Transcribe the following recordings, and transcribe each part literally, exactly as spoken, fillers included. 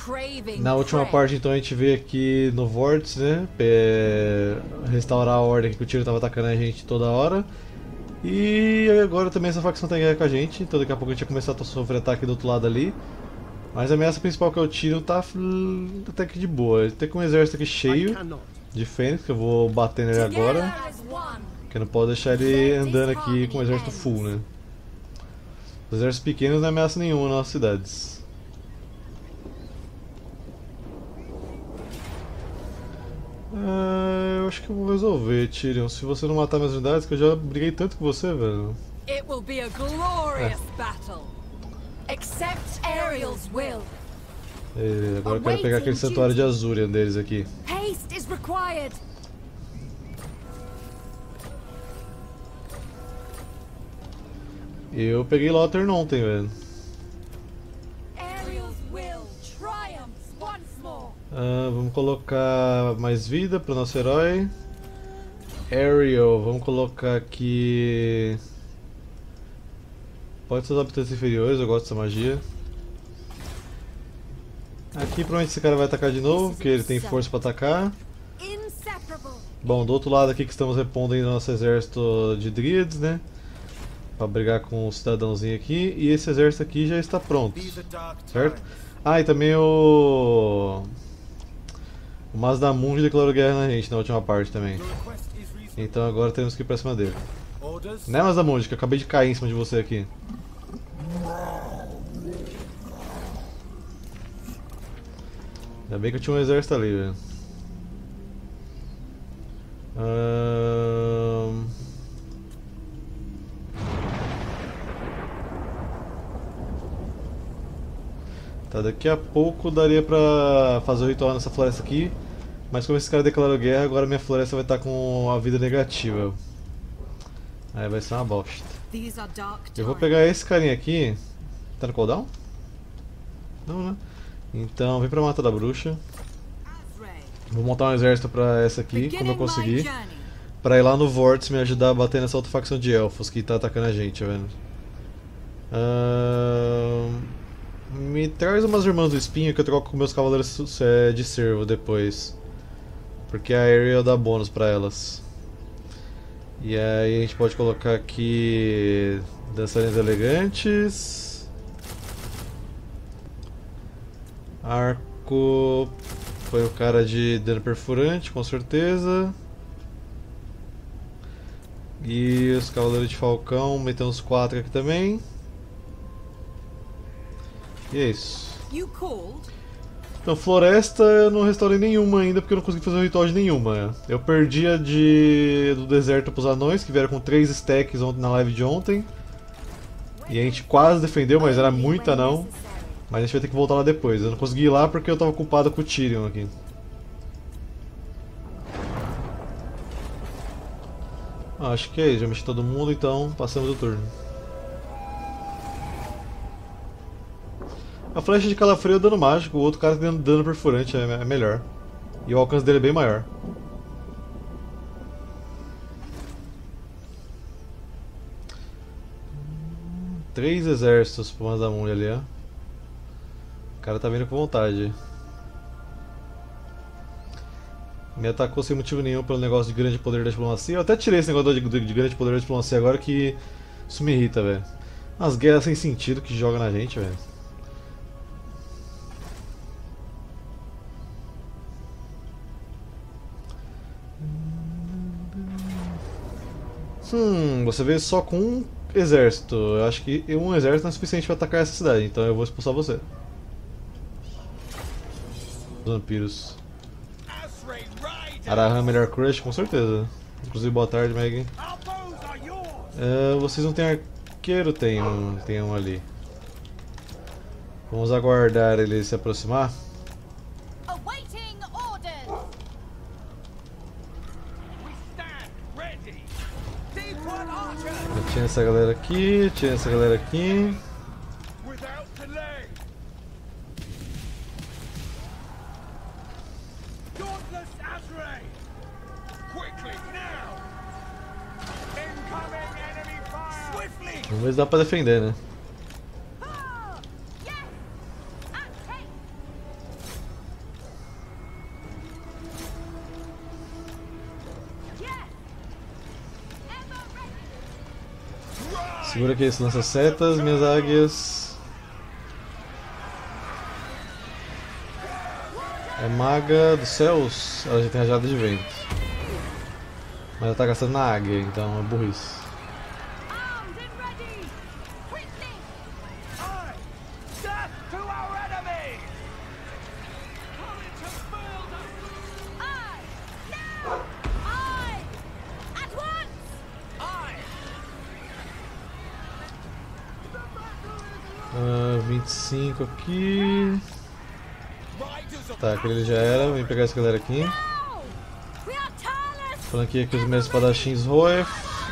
Na última parte, então, a gente veio aqui no Vórtice, né? É, restaurar a ordem que o Tyrion tava atacando a gente toda hora. E agora também essa facção tá em guerra com a gente, então daqui a pouco a gente vai começar a sofrer ataque do outro lado ali. Mas a ameaça principal que é o Tyrion tá até que de boa. Ele tem um exército aqui cheio de Fênix, que eu vou bater nele agora. Porque eu não posso deixar ele andando aqui com o exército full, né? Os exércitos pequenos não ameaçam nenhuma nas nossas cidades. Ah, eu acho que eu vou resolver, Tyrion. Se você não matar minhas unidades, que eu já briguei tanto com você, velho. It will be a glorious battle. Accept Ariel's will. E agora eu quero pegar aquele santuário de Azurian deles aqui. Haste is required. Eu peguei Lothern ontem, velho. Ariel's will triumphs once more. Ah, vamos colocar mais vida para o nosso herói. Ariel, vamos colocar aqui. Pode ser os habitantes inferiores, eu gosto dessa magia. Aqui provavelmente esse cara vai atacar de novo, porque ele tem força para atacar. Bom, do outro lado aqui que estamos repondo ainda nosso exército de Dríades, né? Para brigar com o cidadãozinho aqui. E esse exército aqui já está pronto, certo? Ah, e também o... O Mazdamundi declarou guerra na gente na última parte também. Então agora temos que ir pra cima dele. Né, Mazdamundi, que eu acabei de cair em cima de você aqui. Ainda bem que eu tinha um exército ali, velho. Ahn... Tá, daqui a pouco daria pra fazer o ritual nessa floresta aqui. Mas como esse cara declarou guerra, agora minha floresta vai estar com a vida negativa. Aí vai ser uma bosta. Eu vou pegar esse carinha aqui. Tá no cooldown? Não, né? Então vem pra Mata da Bruxa. Vou montar um exército pra essa aqui, como eu conseguir. Pra ir lá no Vórtice me ajudar a bater nessa outra facção de elfos que tá atacando a gente, velho. Ahn... Me traz umas irmãs do espinho que eu troco com meus cavaleiros de cervo depois. Porque a Ariel dá bônus pra elas. E aí a gente pode colocar aqui dançarinas elegantes. Arco foi o cara de dano perfurante, com certeza. E os cavaleiros de falcão, meter uns quatro aqui também. E é isso. Então, floresta eu não restaurei nenhuma ainda porque eu não consegui fazer um ritual de nenhuma. Eu perdi a de... do deserto pros anões, que vieram com três stacks na live de ontem. E a gente quase defendeu, mas era muito anão. Mas a gente vai ter que voltar lá depois. Eu não consegui ir lá porque eu tava ocupado com o Tyrion aqui. Ah, acho que é isso, já mexi todo mundo, então passamos o turno. A flecha de calafrio é dano mágico, o outro cara tem dano perfurante, é melhor. E o alcance dele é bem maior. Três exércitos pro Mazdamundi ali, ó. O cara tá vindo com vontade. Me atacou sem motivo nenhum pelo negócio de grande poder da diplomacia. Eu até tirei esse negócio de, de grande poder da diplomacia agora que isso me irrita, velho. As guerras sem sentido que joga na gente, velho. Hum, você veio só com um exército. Eu acho que um exército não é suficiente para atacar essa cidade, então eu vou expulsar você. Vampiros. Arahan melhor crush, com certeza. Inclusive, boa tarde, Meg. Uh, vocês não têm arqueiro? Tem um, tem um ali. Vamos aguardar ele se aproximar. Tinha essa galera aqui, tinha essa galera aqui. Vamos ver se dá pra defender, né? Segura aqui esse lança-setas, minhas águias. É maga dos céus, ela já tem rajada de vento. Mas ela tá gastando na águia, então é burrice. Uh, vinte e cinco aqui. Tá, aquele já era. Vem pegar essa galera aqui. Flanqueia aqui os meus espadachins Roef.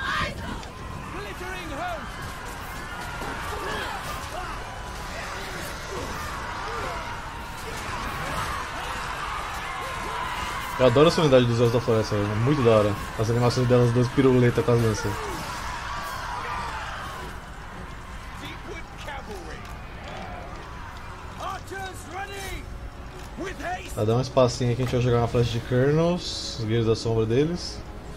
Eu adoro essa unidade dos Elfos da Floresta, é muito da hora. As animações delas, duas piruletas com as lanças. Vai dar um espacinho aqui, a gente vai jogar uma flecha de Kernels, os guerreiros da sombra deles.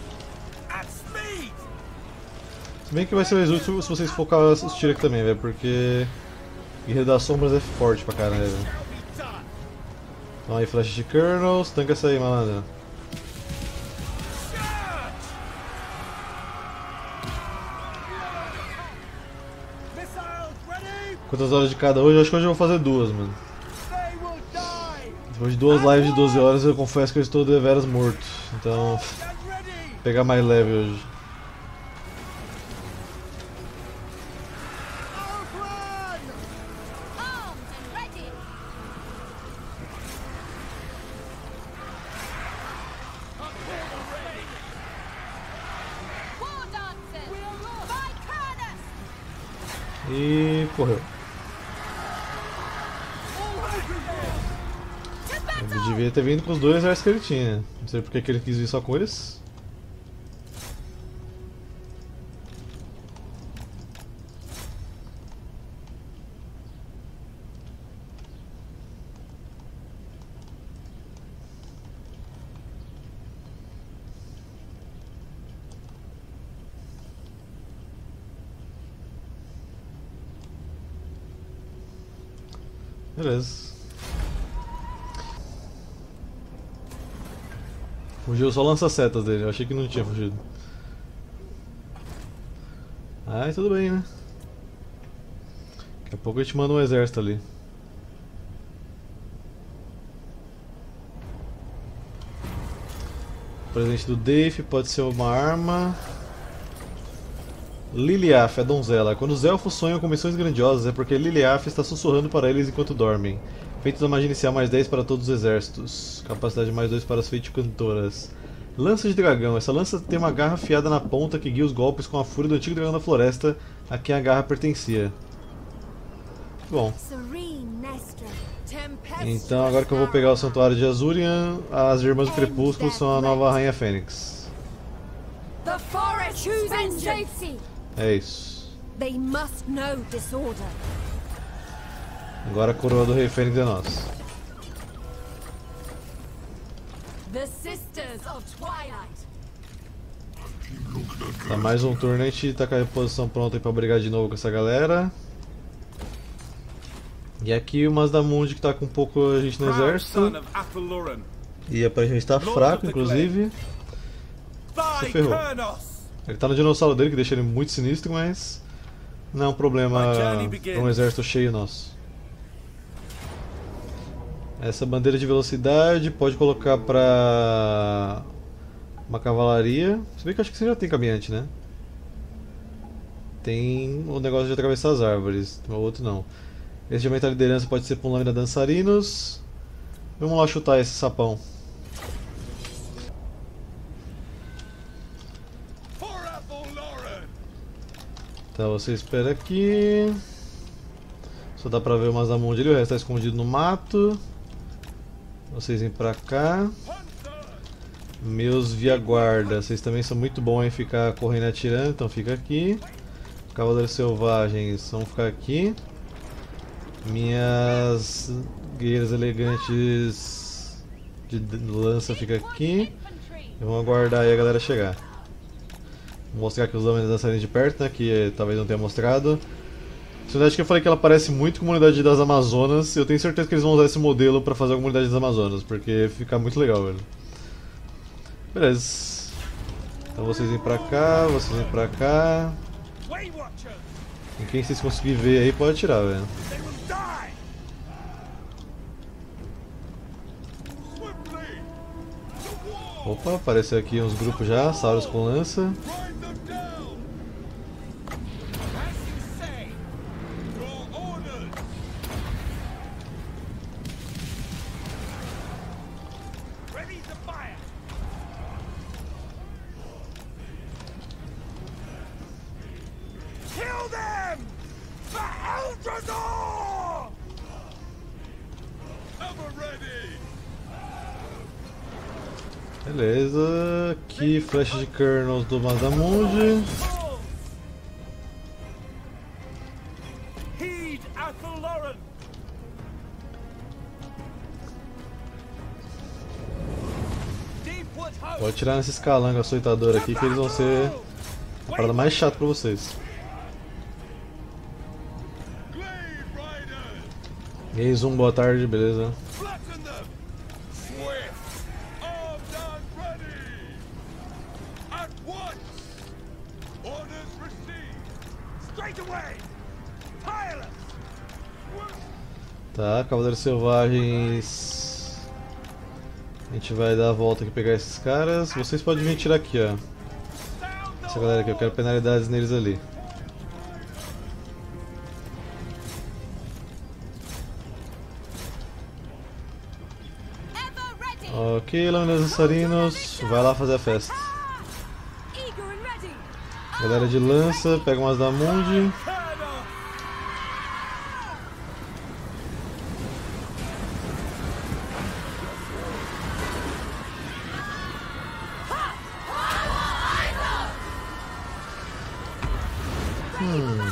Se bem que vai ser mais útil se vocês focar os tiros aqui também, velho, porque guerreiro das sombras é forte pra caramba, velho. Então aí, flecha de Kernels, tanca essa aí, malandro. Quantas horas de cada hoje? Eu acho que hoje eu vou fazer duas, mano. Depois de duas lives de doze horas, eu confesso que eu estou deveras morto. Então, vou pegar mais leve hoje. E correu. Ele devia ter vindo com os dois exércitos que ele tinha. Não sei porque que ele quis vir só com eles. Beleza. Fugiu só lança-setas dele, eu achei que não tinha fugido. Ai, tudo bem, né? Daqui a pouco a gente manda um exército ali. O presente do Dave pode ser uma arma. Liliath, a donzela. Quando os elfos sonham com missões grandiosas é porque Liliath está sussurrando para eles enquanto dormem. Feitos da magia inicial mais dez para todos os exércitos. Capacidade mais dois para as feiticantoras. Lança de dragão. Essa lança tem uma garra afiada na ponta que guia os golpes com a fúria do antigo dragão da floresta a quem a garra pertencia. Bom. Então agora que eu vou pegar o santuário de Azurian, as Irmãs do Crepúsculo são a nova Rainha Fênix. É isso. Agora a coroa do Rei Fênix é nossa. Tá, mais um turno, a gente tá com a reposição pronta aí pra brigar de novo com essa galera. E aqui o Mazdamundi que tá com um pouco a gente no exército. E aparentemente tá fraco, inclusive. Se ferrou. Ele tá no dinossauro dele, que deixa ele muito sinistro, mas não é um problema pra um exército cheio nosso. Essa bandeira de velocidade pode colocar pra uma cavalaria. Se bem que eu acho que você já tem caminhante, né? Tem o negócio de atravessar as árvores, o outro não. Esse de aumentar a liderança pode ser pra um lâmina dançarinos. Vamos lá chutar esse sapão. Então você espera aqui. Só dá pra ver o Mazdamundi ali, o resto tá escondido no mato. Vocês vêm pra cá. Meus via-guarda, vocês também são muito bons em ficar correndo e atirando, então fica aqui. Cavaleiros selvagens vão ficar aqui. Minhas guerreiras elegantes de lança fica aqui. E vamos aguardar aí a galera chegar. Vou mostrar aqui os homens dançarinos de perto, né, que eh, talvez não tenha mostrado. Essa unidade que eu falei que ela parece muito com a unidade das Amazonas, eu tenho certeza que eles vão usar esse modelo pra fazer a comunidade das Amazonas, porque fica muito legal, velho. Beleza. Então vocês vêm pra cá, vocês vêm pra cá. E quem vocês conseguirem ver aí pode atirar, velho. Opa, apareceu aqui uns grupos já, Sauros com lança. Beleza, aqui flecha de kernels do Mazamundi. Pode tirar nesses calangos açoitador aqui que eles vão ser a parada mais chata pra vocês. E aí, Zoom, boa tarde, beleza? Tá, Cavaleiros Selvagens. A gente vai dar a volta aqui e pegar esses caras. Vocês podem vir tirar aqui, ó. Essa galera aqui, eu quero penalidades neles ali. Ok, Lâminas Dançarinos, vai lá fazer a festa. Galera de lança, pega umas da Mundi. Hum.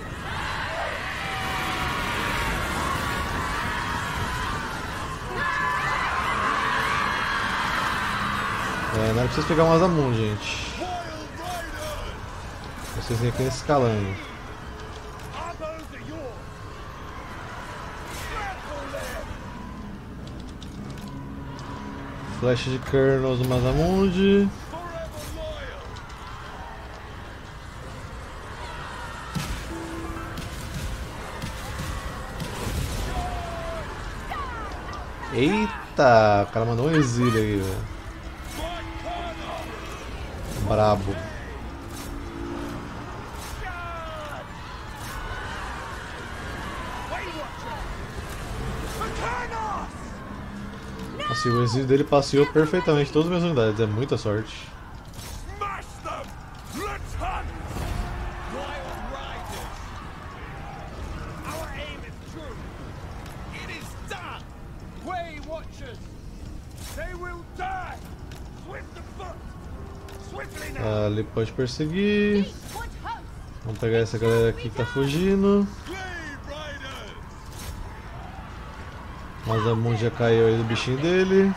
É, não é preciso pegar umas da Mundi, gente. Vocês vêm aqui nesse calango. Flecha de kernels do Mazamundi. Eita, o cara mandou um exílio aí, velho. Brabo. Assim, o exílio dele passeou perfeitamente todas as minhas unidades, é muita sorte. Ali pode perseguir. Vamos pegar essa galera aqui que tá fugindo. Mas a Mundi já caiu aí do bichinho dele.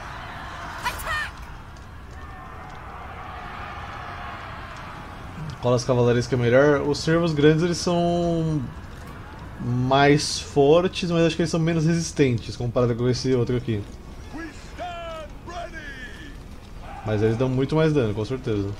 Qual das cavalarias que é melhor? Os servos grandes eles são mais fortes, mas acho que eles são menos resistentes comparado com esse outro aqui. Mas eles dão muito mais dano, com certeza.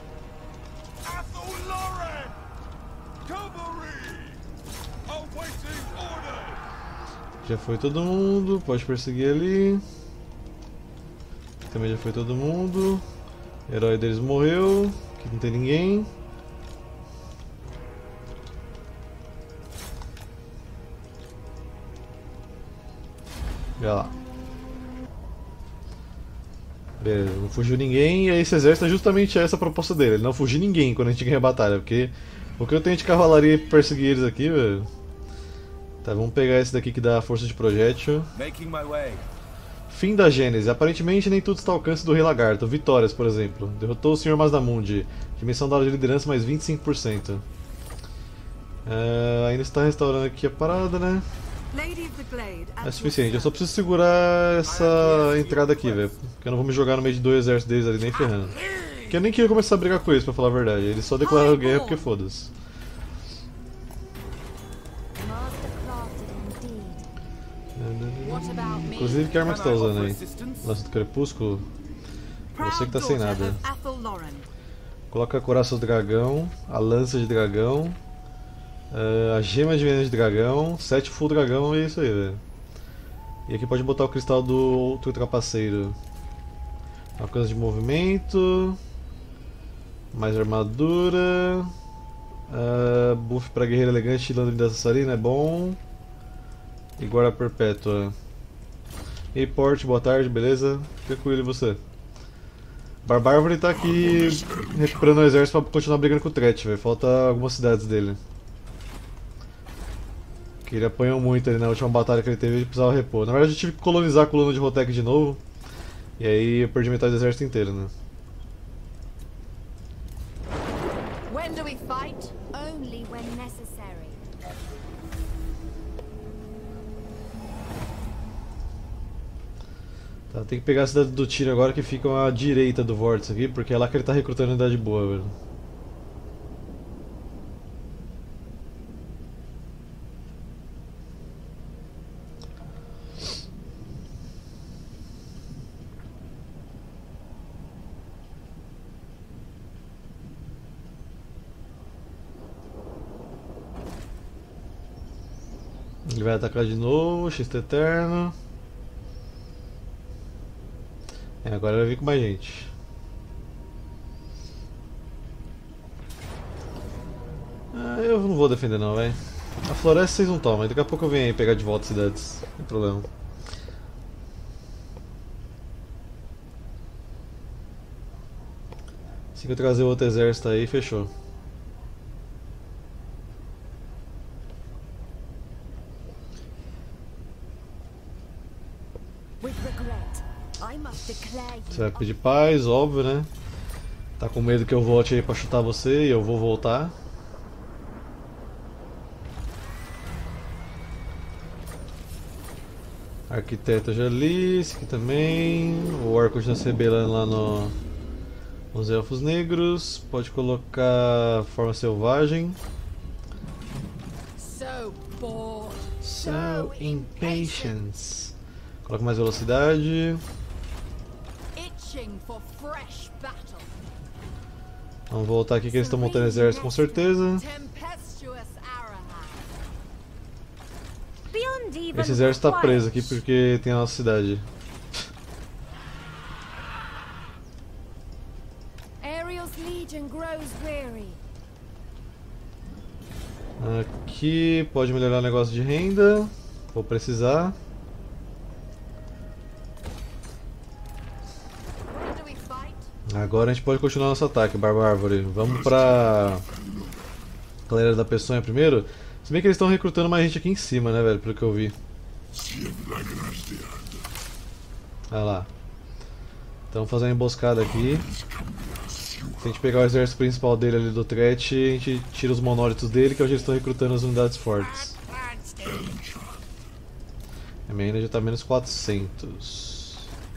Já foi todo mundo, pode perseguir ali. Também já foi todo mundo. O herói deles morreu, aqui não tem ninguém. Olha lá. Beleza, não fugiu ninguém e aí esse exército é justamente essa a proposta dele, ele não fugir ninguém quando a gente ganha a batalha, porque o que eu tenho de cavalaria pra perseguir eles aqui, velho. Tá, vamos pegar esse daqui que dá força de projétil. Fim da Gênese. Aparentemente nem tudo está ao alcance do Rei Lagarto. Vitórias, por exemplo. Derrotou o senhor Mazamundi. Dimensão da hora de liderança mais vinte e cinco por cento. Uh, ainda está restaurando aqui a parada, né? É suficiente. Eu só preciso segurar essa entrada aqui, velho. Porque eu não vou me jogar no meio de dois exércitos deles ali nem ferrando. Que eu nem queria começar a brigar com eles, pra falar a verdade. Eles só declararam guerra porque foda-se. Inclusive, que arma que você tá usando aí? Lança do Crepúsculo? Você que tá sem nada. Coloca a coraça do dragão, a lança de dragão, uh, a gema de veneno de dragão, sete full dragão e é isso aí, velho. E aqui pode botar o cristal do outro trapaceiro. Alcance de movimento, mais armadura, uh, buff pra guerreiro elegante e landry da assassina é bom. E guarda perpétua. E porte, boa tarde, beleza? Tranquilo, e você? Barbárvore tá aqui recuperando o exército pra continuar brigando com o Tret, velho. Falta algumas cidades dele. Que ele apanhou muito ali na última batalha que ele teve e precisava repor. Na verdade eu tive que colonizar a coluna de Rotek de novo. E aí eu perdi metade do exército inteiro, né? When do we fight? Only when necessary. Tá, tem que pegar a cidade do Tiro agora que fica à direita do vórtice aqui, porque é lá que ele tá recrutando unidade boa, velho. Ele vai atacar de novo, X Eterno. É, agora vai vir com mais gente. Ah, eu não vou defender não, velho. A floresta vocês não tomam, daqui a pouco eu venho aí pegar de volta cidades, não tem problema. Assim que eu trazer o outro exército aí, fechou. Você vai pedir paz, óbvio, né? Tá com medo que eu volte aí pra chutar você e eu vou voltar. Arquiteto já li, esse aqui também. O orc continua se rebelando lá no, nos elfos negros. Pode colocar forma selvagem. So bored. So impatient. Coloca mais velocidade. Itching for fresh battle. Vamos voltar aqui que eles estão montando exército com certeza. Tempestuous Arahad. Esse exército está preso aqui porque tem a nossa cidade. Ariel's legion grows weary. Aqui pode melhorar o negócio de renda. Vou precisar. Agora a gente pode continuar nosso ataque, Barbárvore. Vamos pra galera da Peçonha primeiro. Se bem que eles estão recrutando mais gente aqui em cima, né, velho, pelo que eu vi. Olha lá. Então fazer uma emboscada aqui. Se a gente pegar o exército principal dele ali do Tret, a gente tira os monólitos dele, que é onde eles estão recrutando as unidades fortes. A minha ainda já está menos quatrocentos.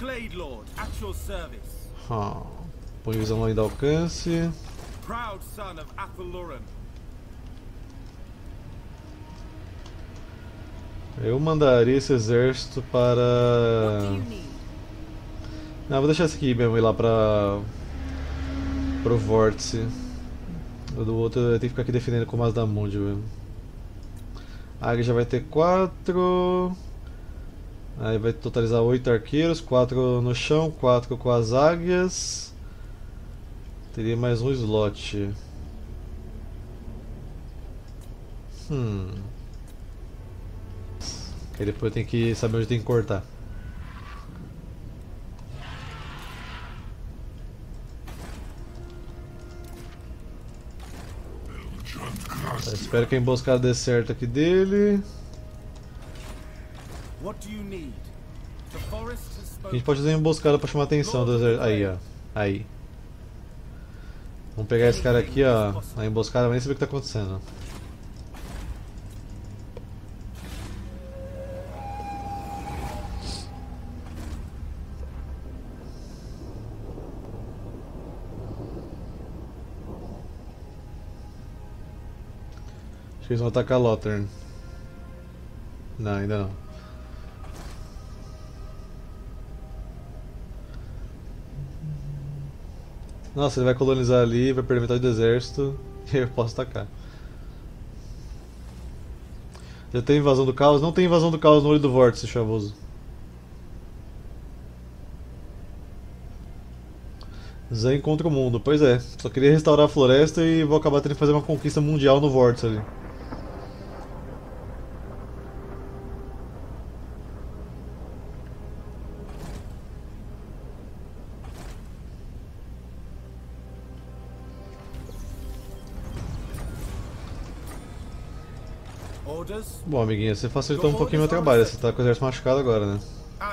Ah, põe visão além do alcance. Eu mandaria esse exército para... Não, vou deixar esse aqui mesmo ir lá para pro vórtice. O do outro eu tenho que ficar aqui defendendo com o Mazdamundi, velho. A águia já vai ter quatro. Aí vai totalizar oito arqueiros, quatro no chão, quatro com as águias. Teria mais um slot. Hum. Aí depois eu tenho que saber onde tem que cortar. Tá, espero que a emboscada dê certo aqui dele. A gente pode fazer uma emboscada pra chamar a atenção do exército. Aí, ó. Aí. Vamos pegar esse cara aqui, ó. Na emboscada, vai nem saber o que tá acontecendo. Acho que eles vão atacar Lothern. Não, ainda não. Nossa, ele vai colonizar ali, vai perder metade do exército e eu posso atacar. Já tem invasão do caos? Não tem invasão do caos no olho do vórtice, chavoso. Zen contra o mundo, pois é. Só queria restaurar a floresta e vou acabar tendo que fazer uma conquista mundial no vórtice ali. Bom, amiguinha, você facilitou um pouquinho meu trabalho. Você tá com o exército machucado agora, né?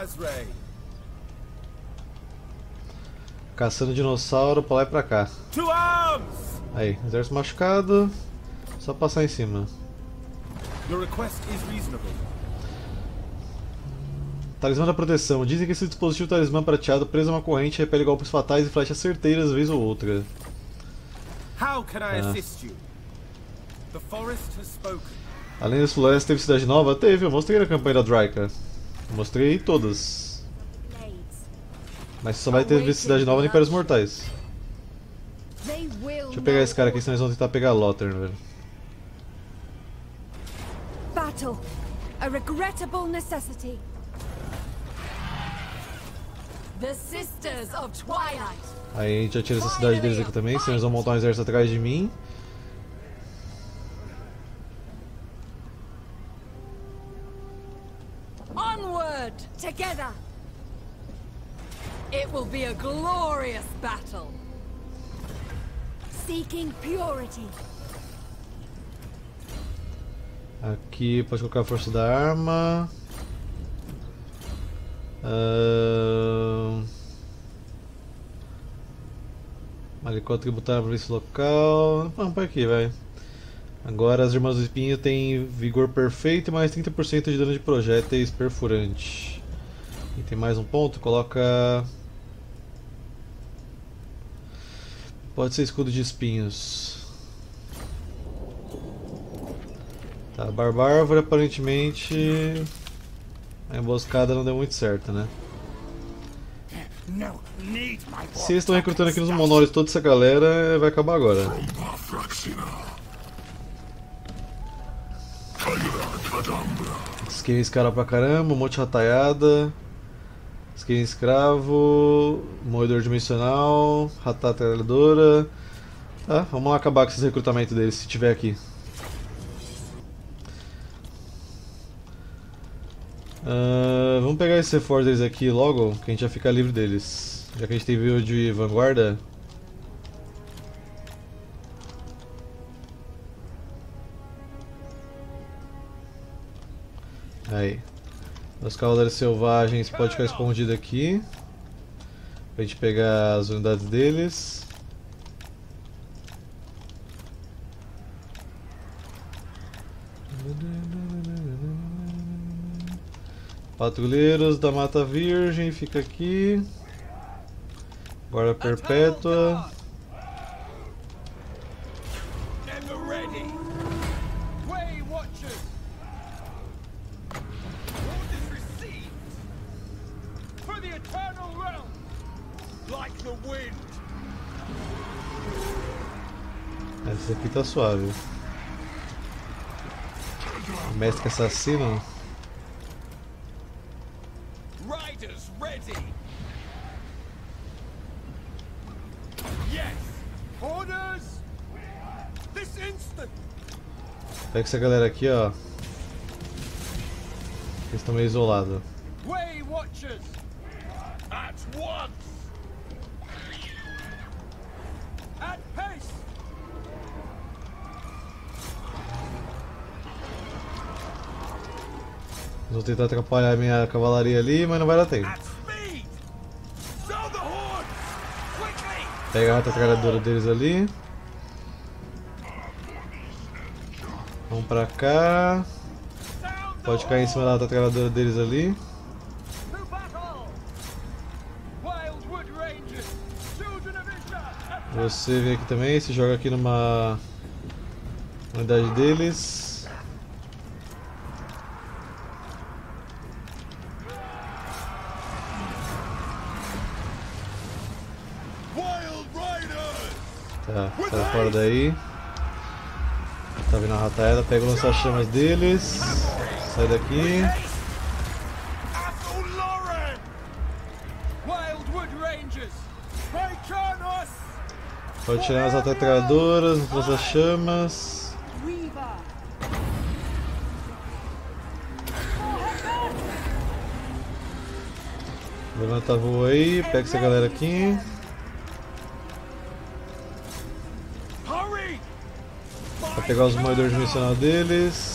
Caçando dinossauro pra lá e pra cá. Aí, exército machucado. Só passar em cima. Talismã da proteção. Dizem que esse dispositivo talismã prateado preso a uma corrente repele golpes fatais e flechas certeiras vez ou outra. Ah. Além das florestas, teve cidade nova? Teve, eu mostrei na campanha da Dryka. Mostrei todas. Mas só vai ter cidade nova no Império dos Mortais. Deixa eu pegar esse cara aqui, senão eles vão tentar pegar Lothern, velho. Battle, a regrettable necessity. The Sisters of Twilight. Aí a gente já tira essa cidade deles aqui também, senão eles vão montar um exército atrás de mim. Onward, together. It will be a glorious battle. Seeking purity. Aqui pode colocar a força da arma. Uh... Malicota tributária para esse local. Vamos para aqui, vai. Agora as Irmãs do Espinho têm vigor perfeito e mais trinta por cento de dano de projéteis perfurante. E tem mais um ponto, coloca... Pode ser escudo de espinhos. Tá, Barbárvore aparentemente... A emboscada não deu muito certo, né? Se eles estão recrutando aqui nos monólitos toda essa galera, vai acabar agora. Skin escala pra caramba, um monte de rataiada. Skin escravo, moedor dimensional, ratata trabalhadora. Tá, vamos lá acabar com esse recrutamento deles, se tiver aqui. Uh, vamos pegar esse reforço deles aqui logo, que a gente já fica livre deles. Já que a gente tem view de vanguarda. Aí. Os cavaleiros selvagens podem ficar escondidos aqui. Pra gente pegar as unidades deles. Patrulheiros da Mata Virgem, fica aqui. Guarda Perpétua. Essa aqui tá suave. Mestre assassino. Pega essa galera aqui, ó. Eles estão meio isolados. Vou tentar atrapalhar a minha cavalaria ali, mas não vai dar tempo. Pega a rata tralhadora deles ali. Vamos pra cá. Pode cair em cima da rata tralhadora deles ali. Você vem aqui também, se joga aqui numa, Unidade deles. Tá, sai fora daí. Tá vindo a rataela, pega o lança-chamas deles. Sai daqui. Pode tirar as atrapalhadoras, as lança-chamas. Levanta voo aí, pega essa galera aqui. Vai pegar os moedores dimensional deles.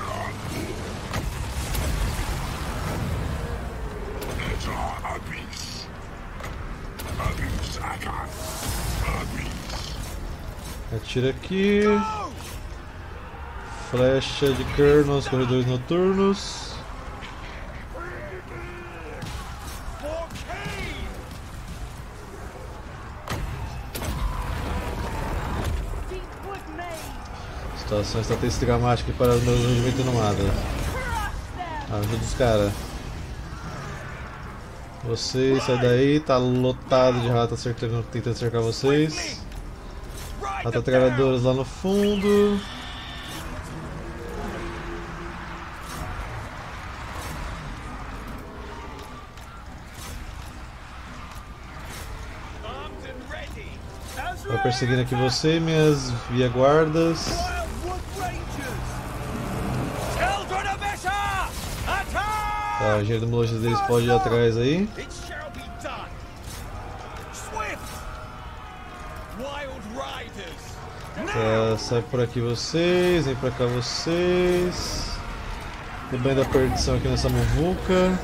Atira aqui. Flecha de Kernel nos corredores noturnos. Situação estatística dramática para os meus regimentos nomados. Ajuda os caras. Vocês, sai daí, tá lotado de ratas cercando, tentando cercar vocês. Ratas trabalhadoras lá no fundo. Vai perseguindo aqui você, minhas via guardas. Tá, o engenheiro de lojistas deles pode ir atrás aí. Tá, sai por aqui vocês, vem pra cá vocês. Tem bem da perdição aqui nessa muvuca.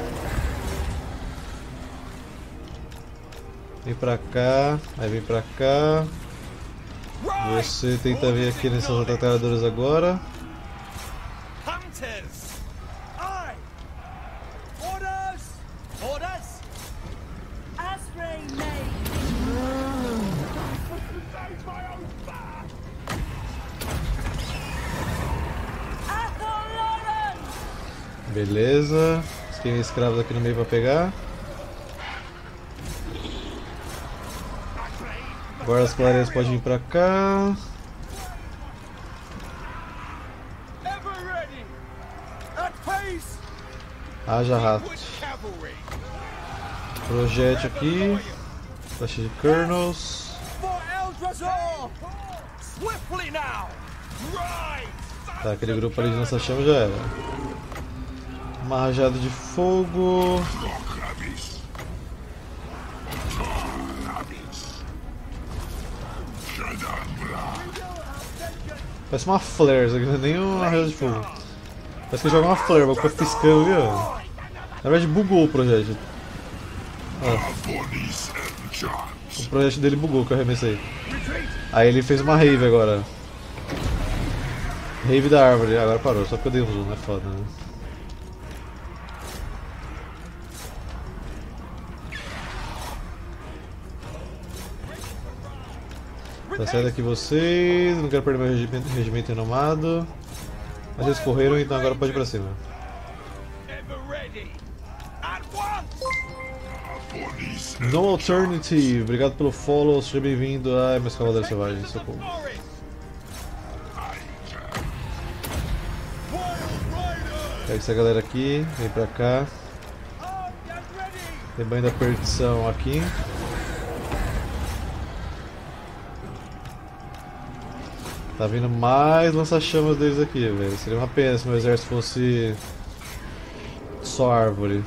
Vem pra cá, aí vem pra cá. Você tenta vir aqui nessas atrapalhadoras agora. Beleza, tem escravos aqui no meio pra pegar. Agora as clareiras podem vir pra cá. Haja rato. Projétil aqui. Flecha de Kernels. Tá, aquele grupo ali de lança-chamas já era. Uma rajada de fogo. Parece uma flare, isso aqui não é nem uma rajada de fogo. Parece que joga uma flare, vai ficar piscando ali, ó. Na verdade bugou o projétil. Ó. O projétil dele bugou que eu arremessei. Aí ele fez uma rave agora. Rave da árvore, agora parou, só porque eu dei um zoom, é foda, né? Tá, sai daqui vocês, não quero perder meu regimento, regimento renomado. Mas eles correram, então agora pode ir pra cima. No Alternative, obrigado pelo follow, seja bem-vindo. Ai, meus cavaleiros selvagens, socorro. Pega essa galera aqui, vem pra cá. Tem banho da perdição aqui. Tá vindo mais lança-chamas deles aqui, velho. Seria uma pena se meu exército fosse só árvore.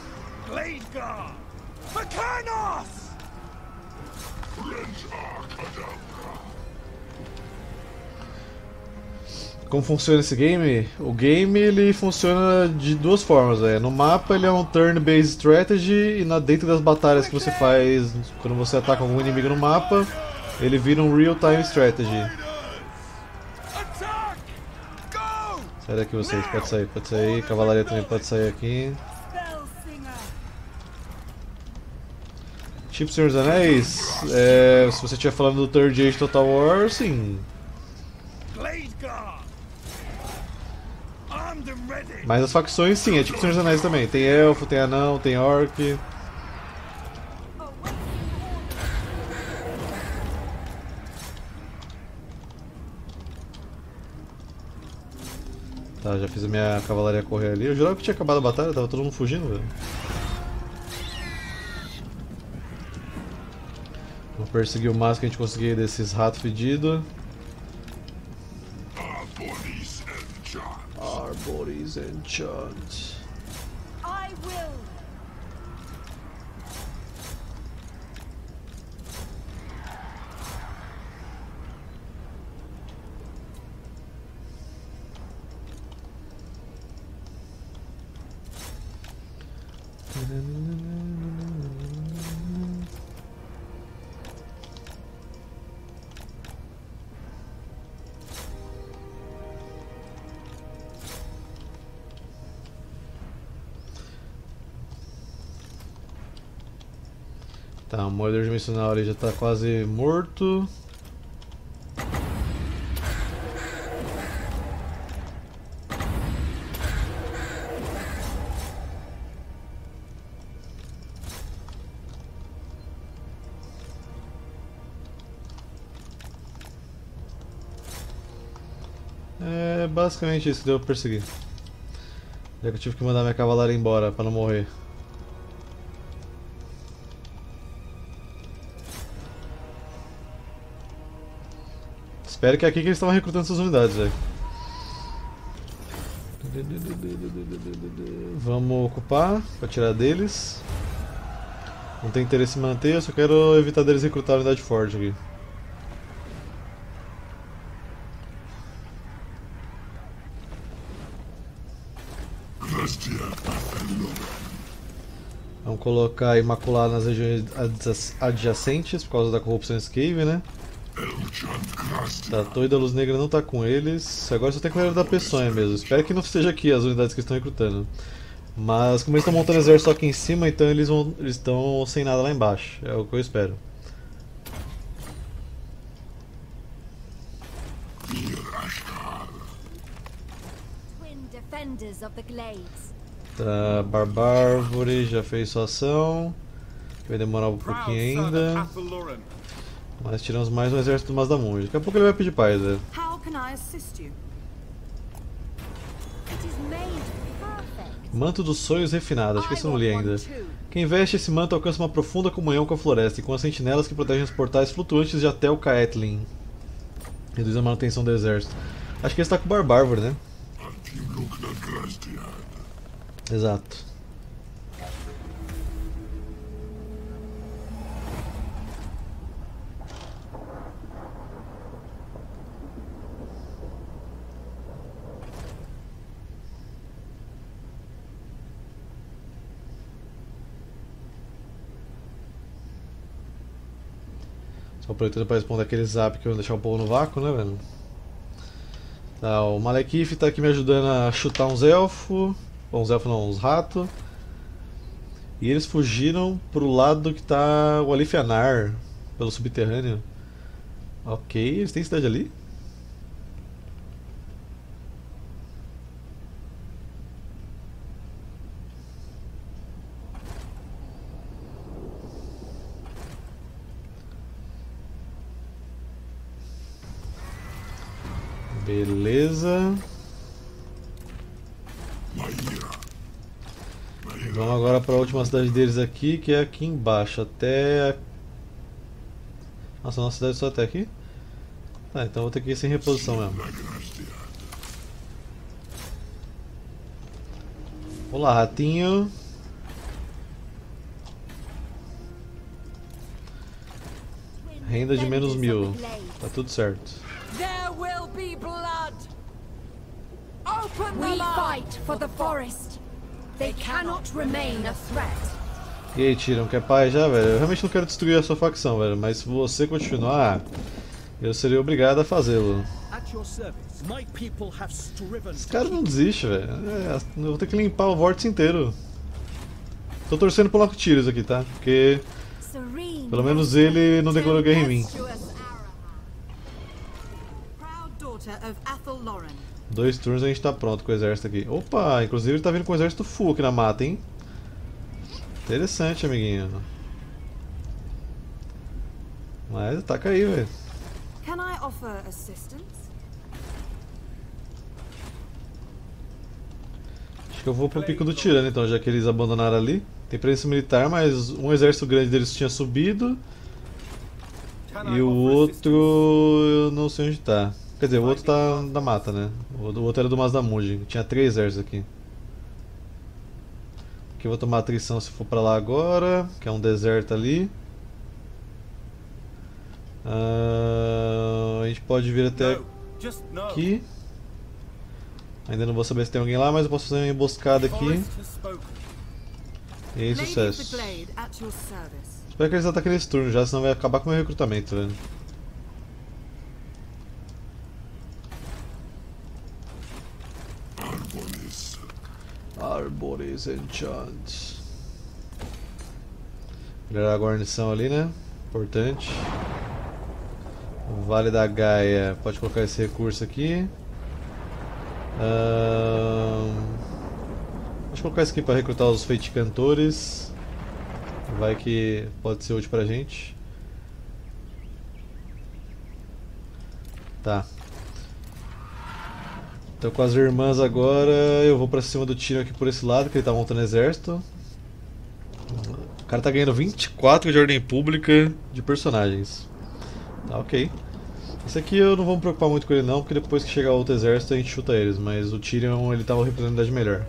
Como funciona esse game? O game ele funciona de duas formas, velho. No mapa ele é um turn-based strategy e na dentro das batalhas que você faz quando você ataca algum inimigo no mapa, ele vira um real-time strategy. Sai daqui vocês, pode sair, pode sair, cavalaria também pode sair aqui. Tipo Senhor dos Anéis, é, se você estiver falando do Third Age Total War, sim. Mas as facções sim, é tipo Senhor dos Anéis também. Tem elfo, tem anão, tem orc. Tá, já fiz a minha cavalaria correr ali. Eu jurava que tinha acabado a batalha, tava todo mundo fugindo, velho. Vou perseguir o máximo que a gente conseguir desses ratos fedidos. Arboris Enchant. I will. Tá, o moedor dimensional ali já tá quase morto. É basicamente isso que deu pra perseguir. Já que eu tive que mandar minha cavalaria embora pra não morrer. Espero que é aqui que eles estavam recrutando essas unidades, velho. Vamos ocupar pra tirar deles. Não tem interesse em manter, eu só quero evitar deles recrutar a unidade forte aqui. Vamos colocar Imaculado nas regiões adjacentes por causa da corrupção Scave, né? Tá, Torre da Luz Negra não tá com eles. Agora só tem que cuidar da Peçonha mesmo. Espero que não esteja aqui as unidades que estão recrutando. Mas como eles estão montando exército só aqui em cima, então eles vão, eles estão sem nada lá embaixo. É o que eu espero. Tá, Barbárvore já fez sua ação. Vai demorar um pouquinho ainda. Mas tiramos mais um exército do Mazdamunde. Daqui a pouco ele vai pedir paz, velho. Manto dos Sonhos Refinado, acho que esse eu não li ainda. Quem veste esse manto alcança uma profunda comunhão com a floresta e com as sentinelas que protegem os portais flutuantes de Atel Caetlin. Reduz a manutenção do exército. Acho que ele está com o Barbárvore, né? Exato. Só aproveitando para responder aquele zap que eu vou deixar o povo no vácuo, né, velho? Tá, o Malekith tá aqui me ajudando a chutar uns elfos. Bom, uns elfos não, uns ratos. E eles fugiram pro lado que tá o Alifianar, pelo subterrâneo. Ok, eles têm cidade ali? Beleza. Vamos agora para a última cidade deles aqui, que é aqui embaixo, até... A... Nossa, a nossa cidade só até aqui? Tá, então vou ter que ir sem reposição mesmo. Olá, ratinho. Renda de menos mil. Tá tudo certo. There will be blood. Open the We fight for the forest. They cannot remain a threat. E aí, Tyrion, quer paz já, velho? Eu realmente não quero destruir a sua facção, velho, mas se você continuar, eu seria obrigado a fazê-lo. Esse cara não desiste, velho. É, eu vou ter que limpar o vórtice inteiro. Tô torcendo pro Noctirius aqui, tá? Porque pelo menos ele não declarou guerra em mim. Dois turnos a gente tá pronto com o exército aqui. Opa, inclusive ele tá vindo com o exército full aqui na mata, hein? Interessante, amiguinho. Mas ataca aí, velho. Can I offer assistance? Acho que eu vou pro Pico do Tirano então, já que eles abandonaram ali. Tem presença militar, mas um exército grande deles tinha subido. E o outro eu não sei onde tá. Quer dizer, o outro tá na mata, né? O outro era do Mazdamundi. Tinha três exércitos aqui. Aqui eu vou tomar atrição se for pra lá agora, que é um deserto ali. Uh, a gente pode vir até aqui. Ainda não vou saber se tem alguém lá, mas eu posso fazer uma emboscada aqui. E aí, sucesso. Espero que eles ataquem nesse turno já, senão vai acabar com o meu recrutamento, velho. Arboris Enchant. Melhorar a guarnição ali, né? Importante. O Vale da Gaia, pode colocar esse recurso aqui. Um... Deixa eu colocar isso aqui para recrutar os feitiçantores. Vai que pode ser útil pra gente. Tá. Então com as irmãs agora eu vou pra cima do Tyrion aqui por esse lado, que ele tá montando exército. O cara tá ganhando vinte e quatro de ordem pública de personagens. Tá, ok. Esse aqui eu não vou me preocupar muito com ele não, porque depois que chegar outro exército a gente chuta eles, mas o Tyrion ele tá uma representatividade melhor.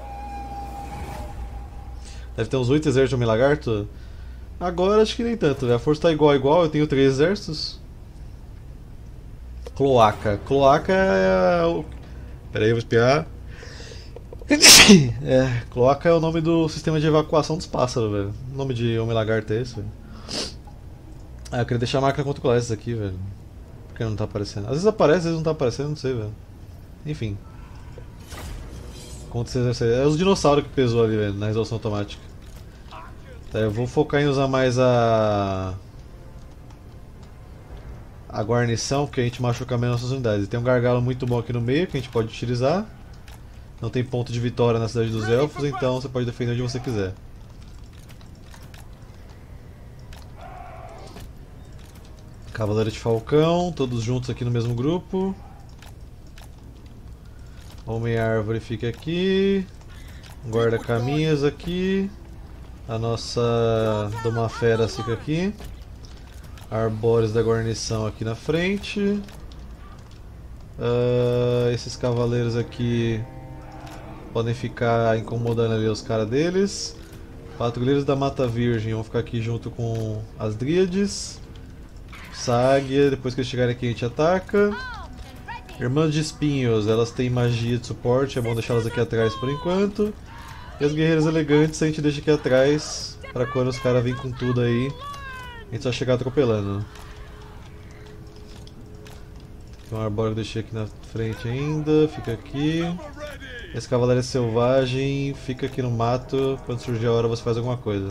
Deve ter uns oito exércitos de Homem-Lagarto. Agora acho que nem tanto, a força tá igual a igual, eu tenho três exércitos. Cloaca. Cloaca é o... Pera aí, eu vou espiar. É, Cloaca é o nome do sistema de evacuação dos pássaros, velho. O nome de Homem-Lagarto é esse, velho. Ah, eu queria deixar a máquina controlar esses aqui, velho. Por que não tá aparecendo? Às vezes aparece, às vezes não tá aparecendo, não sei, velho. Enfim. É os dinossauros que pesou ali, velho, na resolução automática. Tá, eu vou focar em usar mais a... a guarnição, porque a gente machuca menos nossas unidades. Tem um gargalo muito bom aqui no meio que a gente pode utilizar. Não tem ponto de vitória na cidade dos elfos, então você pode defender onde você quiser. Cavaleiro de Falcão, todos juntos aqui no mesmo grupo. Homem-Árvore fica aqui. Guarda-caminhas aqui. A nossa Domafera fica aqui. Arbores da guarnição aqui na frente. Uh, esses cavaleiros aqui podem ficar incomodando ali os caras deles. Patrulheiros da Mata Virgem vão ficar aqui junto com as Dríades. Ságuia, depois que eles chegarem aqui a gente ataca. Irmãs de Espinhos, elas têm magia de suporte, é bom deixá-las aqui atrás por enquanto. E as Guerreiras Elegantes a gente deixa aqui atrás, pra quando os caras virem com tudo aí, a gente só chegar atropelando. Tem um arbóreo que eu deixei aqui na frente ainda, fica aqui. Esse Cavaleiro Selvagem fica aqui no mato, quando surgir a hora você faz alguma coisa.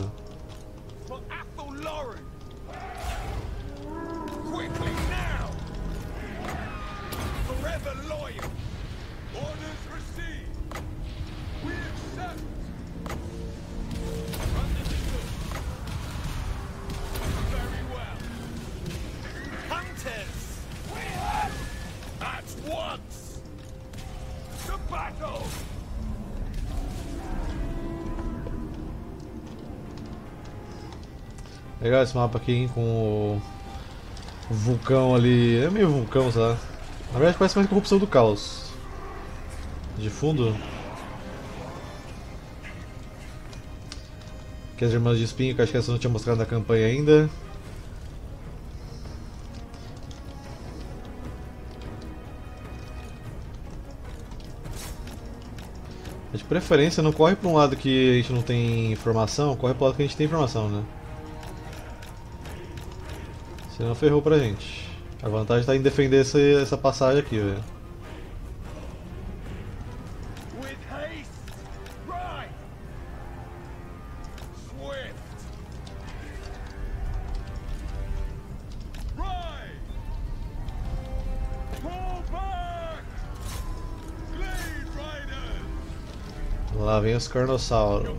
Legal esse mapa aqui, hein, com o... o vulcão ali, é meio vulcão, sabe? Na verdade parece mais corrupção do caos. De fundo. Aqui as Irmãs de Espinho, que acho que essa não tinha mostrado na campanha ainda. De preferência não corre para um lado que a gente não tem informação, corre para o lado que a gente tem informação, né? Senão ferrou pra gente. A vantagem está em defender essa, essa passagem aqui, velho. Lá vem os carnossauros.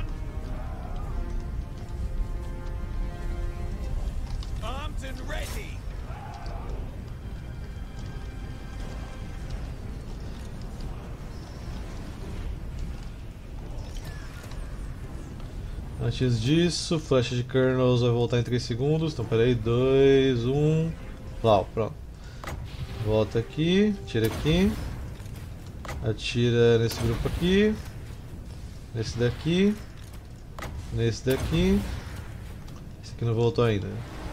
Antes disso, flecha de Kernels vai voltar em três segundos. Então peraí, dois, um. Lá, pronto. Volta aqui, tira aqui. Atira nesse grupo aqui. Nesse daqui. Nesse daqui. Esse aqui não voltou ainda.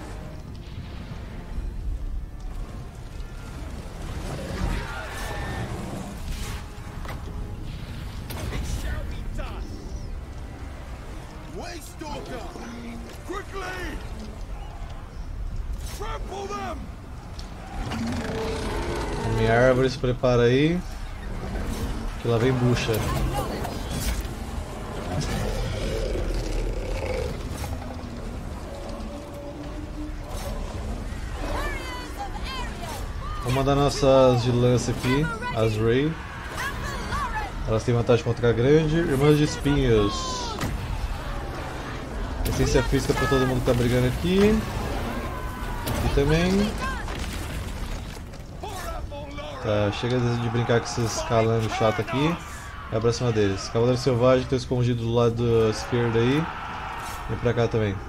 A minha árvore se prepara aí. Que lá vem bucha. Vamos mandar nossas de lança aqui, as Ray. Elas têm vantagem contra a grande. Irmãs de espinhos. Essência física para todo mundo que tá brigando aqui. Aqui também. Tá, chega de brincar com esses calangos chato aqui. Vai pra cima deles. Cavaleiro selvagem que estão escondidos do lado esquerdo aí. Vem pra cá também.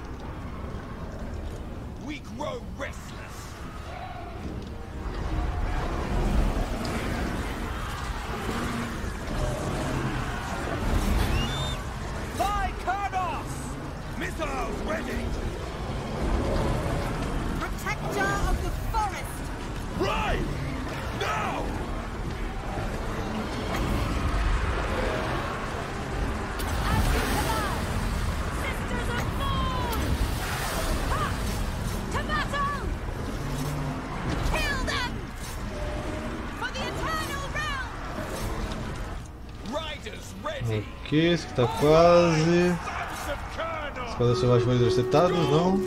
Ok, esse aqui tá quase. Os quadros selvagens foram interceptados, não?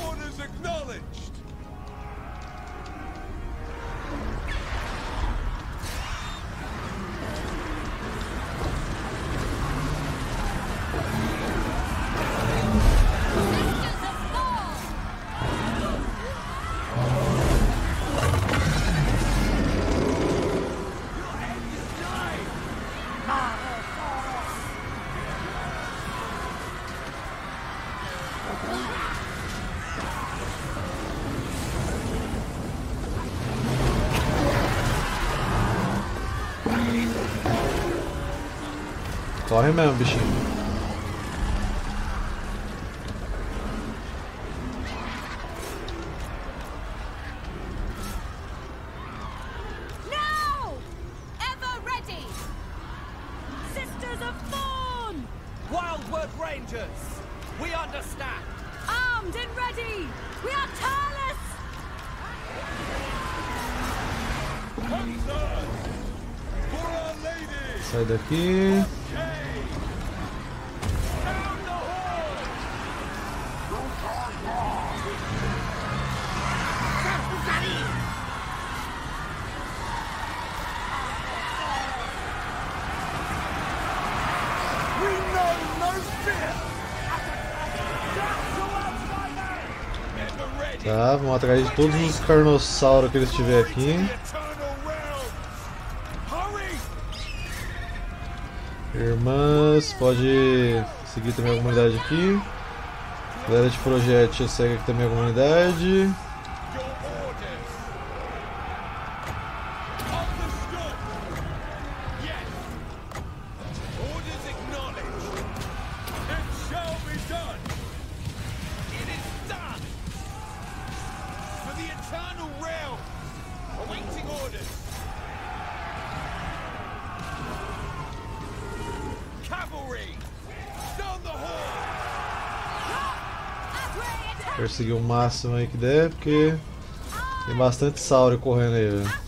Corre mesmo, bichinho. Now! Ever ready! Sisters of Thorn! Wildwood Rangers! We understand! Armed and ready! We are tireless! Sai daqui. Tá, vamos atrás de todos os carnossauros que eles tiver aqui. Irmãs, pode seguir também a comunidade aqui. Galera de projétil, segue aqui também a comunidade. Perseguir o máximo aí que der, porque tem bastante sauro correndo aí, velho.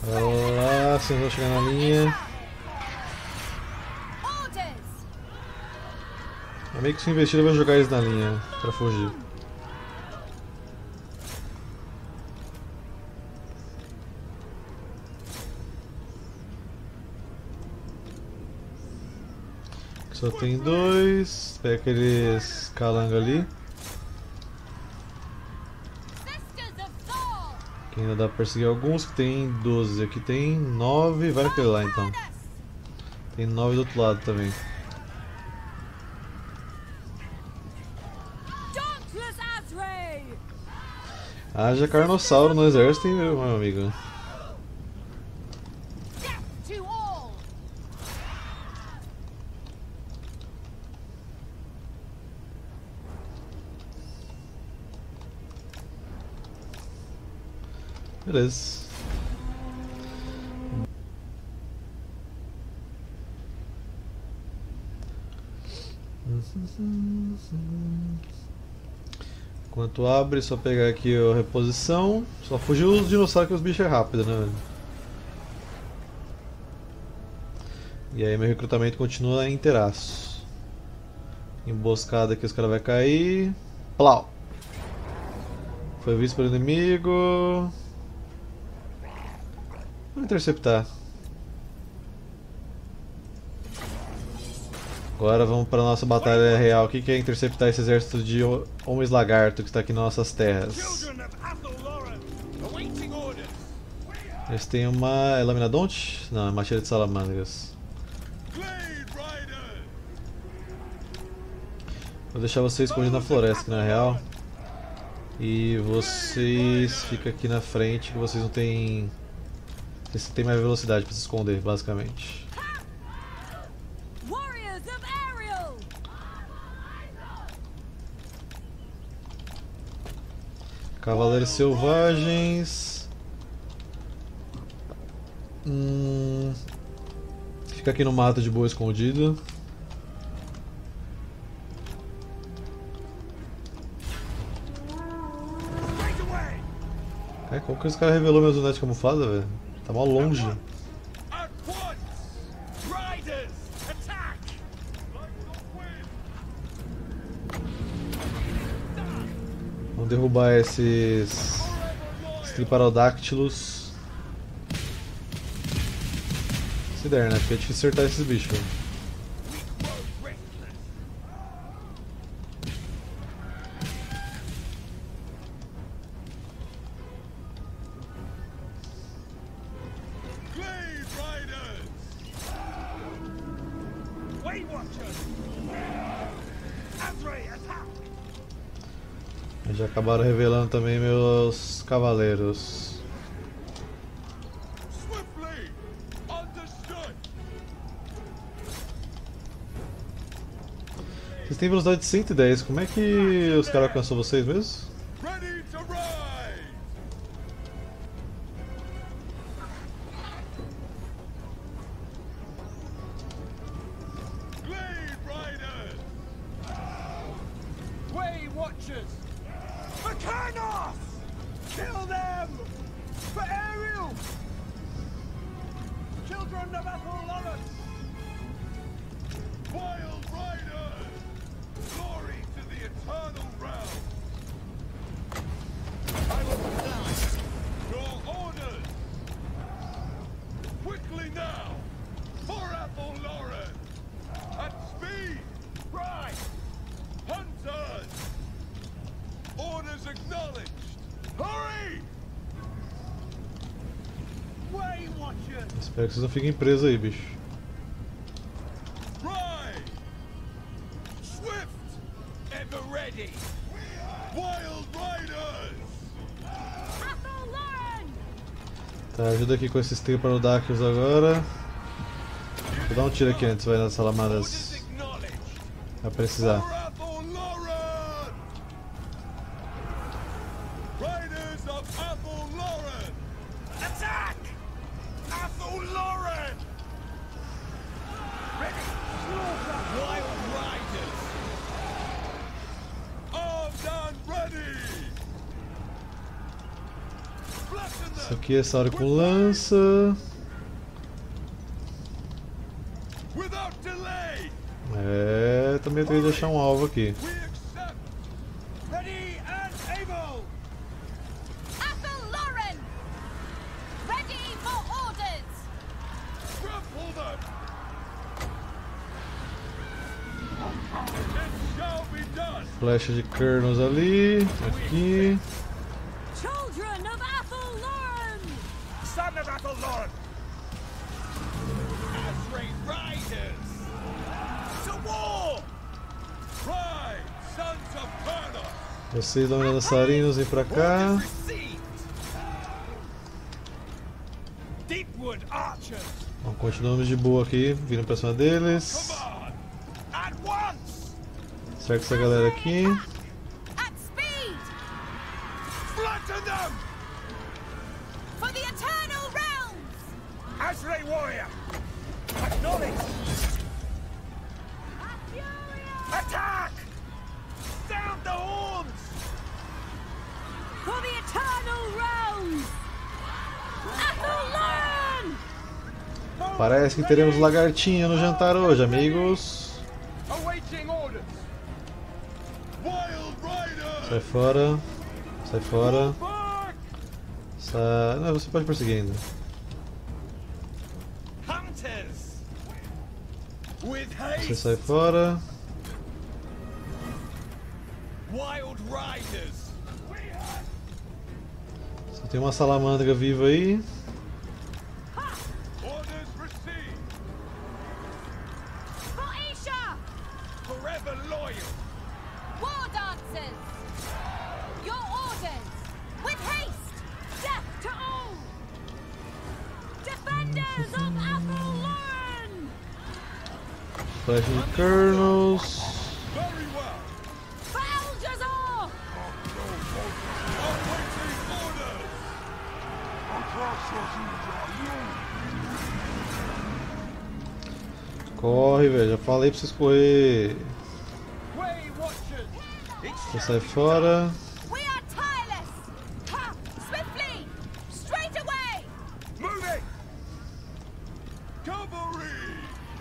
Vai lá, vocês vão chegar na linha. É meio que se investir, eu vou jogar eles na linha pra fugir. Só tem dois. Pega aqueles calangos ali. Que ainda dá pra perseguir alguns, que tem doze. Aqui tem nove. Vai naquele lá então. Tem nove do outro lado também. Haja carnossauro no exército, hein, meu amigo? Beleza. Enquanto abre, só pegar aqui a reposição. Só fugir os dinossauros que os bichos é rápido, né, velho? E aí meu recrutamento continua inteiraço. Emboscada aqui, os caras vão cair. Plau! Foi visto pelo inimigo. Vou interceptar. Agora vamos para a nossa batalha real. O que é interceptar esse exército de homens lagarto que está aqui nas nossas terras? Eles têm uma... é laminadonte? Não, é machete de salamandras. Vou deixar vocês escondidos na floresta aqui na real. E vocês ficam aqui na frente que vocês não têm... vocês têm mais velocidade para se esconder, basicamente. Cavaleiros selvagens. Hum, fica aqui no mato de boa escondido. É, como que esse cara revelou meus unidades camufladas, velho? Tá mal longe. Vamos derrubar esses Striparodactylus. Se der, né? Porque é difícil acertar esses bichos. Já acabaram revelando também meus cavaleiros. Vocês têm velocidade de cento e dez, como é que os caras alcançou vocês mesmo? Espero que vocês não fiquem presos aí, bicho. Tá, ajuda aqui com esses Striparodactylus agora. Vou dar um tiro aqui antes, vai nas salamadas. Vai precisar. Isso aqui é Sauri com lança. É, também tenho que deixar um alvo aqui. Flecha de Kurnoss ali, aqui. Children of Athelloren! Son of Athelloren! Asray Riders! To war! Ride, sons of Kurnoss! Vocês, Lâmina Dançarinos, vem pra cá. Deepwood Archers! Bom, continuamos de boa aqui, vindo pra cima deles. At once! Cerca essa galera aqui. At speed! Flatten them! For the eternal realms! Asray Warrior! Acknowledge! At Furia! Attack! Sound the horns! For the eternal realms! Athelloren! Parece que teremos lagartinha no jantar hoje, amigos. Awaiting orders! Wild Riders! Sai fora. Sai fora. Back! Sai... Não, você pode perseguir ainda. Hunters! With Você haste! sai fora. Wild Riders! Só tem uma salamandra viva aí. Orders received! For Isha! Forever loyal! War dancers! Your orders! With haste! Death to all! Defenders of Athelloren! Flecha de Kurnoss. Very well! For Eljazar! Awaiting orders! Corre, velho. Já falei pra vocês correr. Way Watchers! Você sai fora. We are tireless! Ha! Swiftly! Straight away! Moving! Cavalry!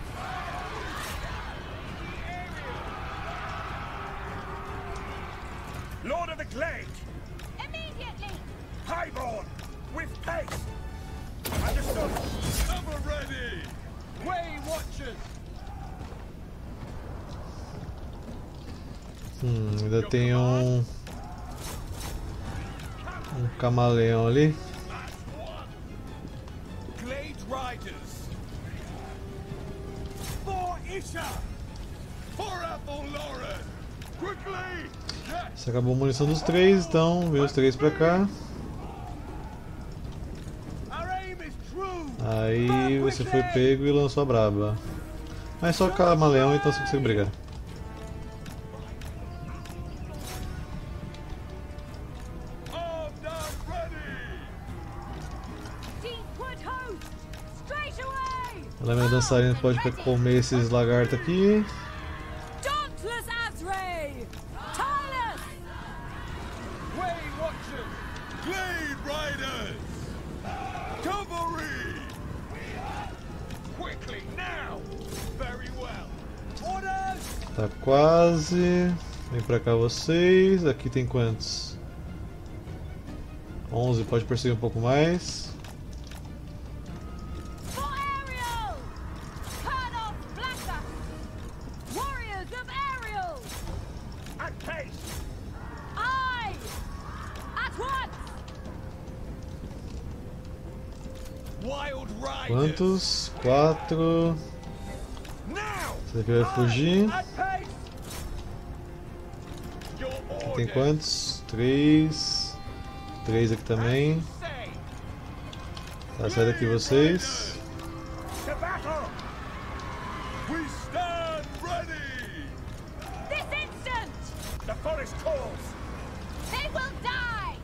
Lord of the Glade! Immediately! Highborn! With pace! Understood! Ever ready! Way Watchers! Hum, ainda tem um. Um camaleão ali. Glade Riders! For Isha! For Athelloren! Quickly! Você acabou a munição dos três, então vem os três pra cá. Our aim is true! Aí você foi pego e lançou a braba. Mas é só camaleão, então você consegue brigar. Armed and ready! Deepwood host! Straight away! A lâmina dançarina pode comer esses lagartos aqui. Dauntless Asray! Tireless! Way Watchers! Glade Riders! Cavalry! Quickly, now! Very well! Orders! Tá quase. Vem pra cá vocês. Aqui tem quantos? onze, pode perseguir um pouco mais. For Ariel! Kurnoss Blaster! Warriors of Ariel! At pace! I! At once! Wild Riders! Quantos? Quatro. Now! Esse aqui vai fugir. At pace! Your Aqui tem orders! quantos? Três. Três aqui também. Say! Tá, sai daqui vocês. To battle! We stand ready! This instant! The forest calls! They will die!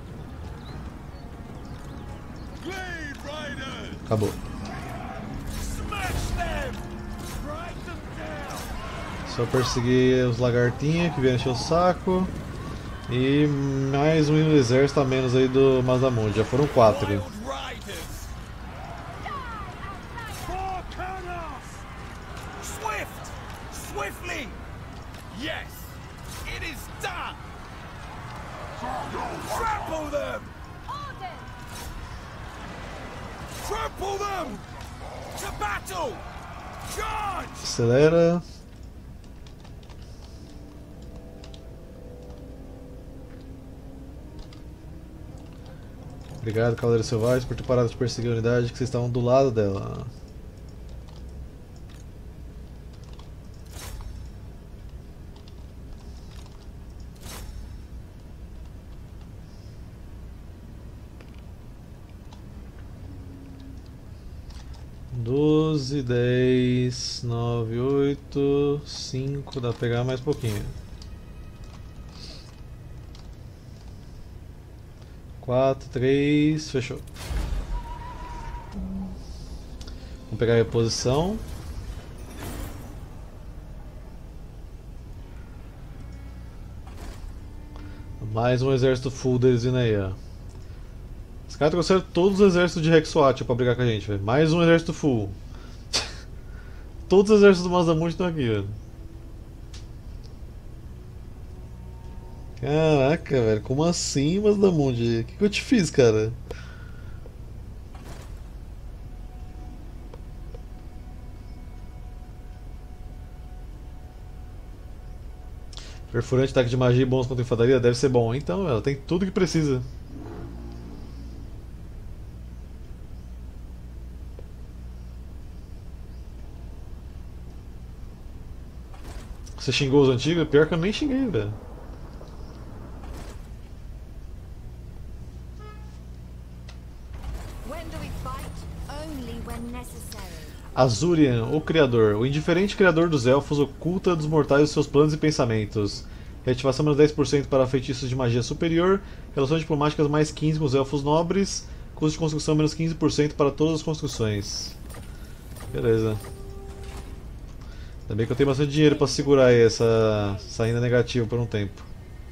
Glade Riders! Acabou. Smash them! Strike them down! Só perseguir os lagartinhos que vieram encher o saco. E mais um exército a menos aí do Mazdamundi, já foram quatro. Wild riders. For Kurnoth. Swift. Swiftly. Yes. It is done. Trample them. Trample them. To battle. Charge. Acelera. Obrigado, Cavaleiro Selvagem, por ter parado de perseguir a unidade que vocês estavam do lado dela. doze, dez, nove, oito, cinco, dá pra pegar mais um pouquinho. quatro, três, fechou. Vamos pegar a reposição. Mais um exército full deles vindo aí, ó. Os caras trouxeram todos os exércitos de Hexwatch pra brigar com a gente, velho. Mais um exército full. Todos os exércitos do Mazdamundi estão aqui, velho. Caraca, velho, como assim, Mazdamundi? O que, que eu te fiz, cara? Perfurante, ataque de magia e bônus contra infantaria deve ser bom. Então, ela tem tudo que precisa. Você xingou os antigos? Pior que eu nem xinguei, velho. Azurian, o Criador. O indiferente Criador dos Elfos oculta dos mortais os seus planos e pensamentos. Reativação menos dez por cento para feitiços de magia superior. Relações diplomáticas mais quinze por cento com os Elfos Nobres. Custo de construção menos quinze por cento para todas as construções. Beleza. Ainda bem que eu tenho bastante dinheiro para segurar aí essa saída negativa por um tempo.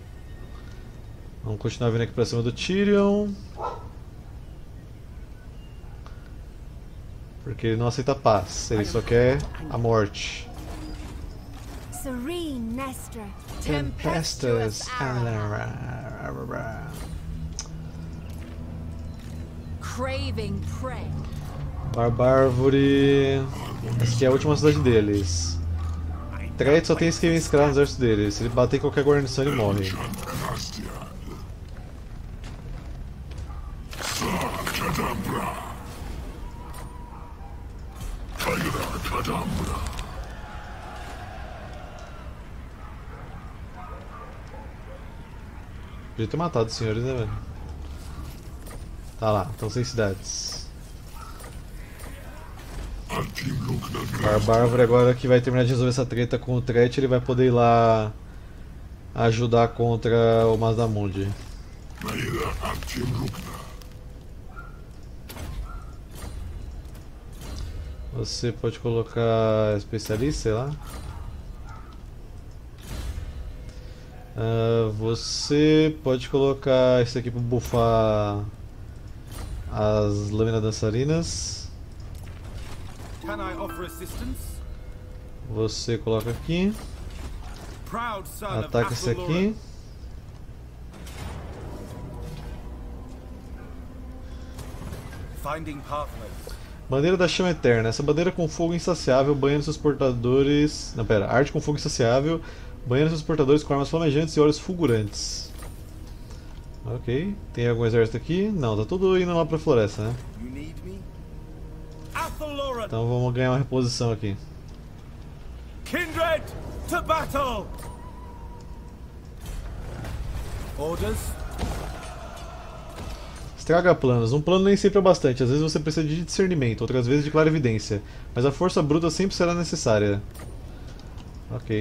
Vamos continuar vindo aqui para cima do Tyrion. Porque ele não aceita paz, ele só quer a morte. Serene Nestra. Tempestuous. Craving prey. Barbárvore. Essa aqui é a última cidade deles. Tret só tem esquema escravo no exército dele. Se ele bater em qualquer guarnição, ele morre. Podia ter matado os senhores, né, velho? Tá lá, estão sem cidades. Barbárvore agora que vai terminar de resolver essa treta com o Tret, ele vai poder ir lá ajudar contra o Mazdamundi. Você pode colocar especialista, sei lá. Uh, você pode colocar isso aqui para buffar as lâminas dançarinas. Can I offer assistance? Você coloca aqui. Proud son Ataca esse aqui. Finding pathways. Bandeira da Chama Eterna. Essa bandeira com fogo insaciável banhando seus portadores. Não, pera. Arte com fogo insaciável banhando seus portadores com armas flamejantes e olhos fulgurantes. Ok. Tem algum exército aqui? Não, tá tudo indo lá pra floresta, né? You need me? Então vamos ganhar uma reposição aqui. Kindred to battle. Orders. Estraga planos. Um plano nem sempre é bastante. Às vezes você precisa de discernimento, outras vezes de clarividência. Mas a força bruta sempre será necessária. Ok.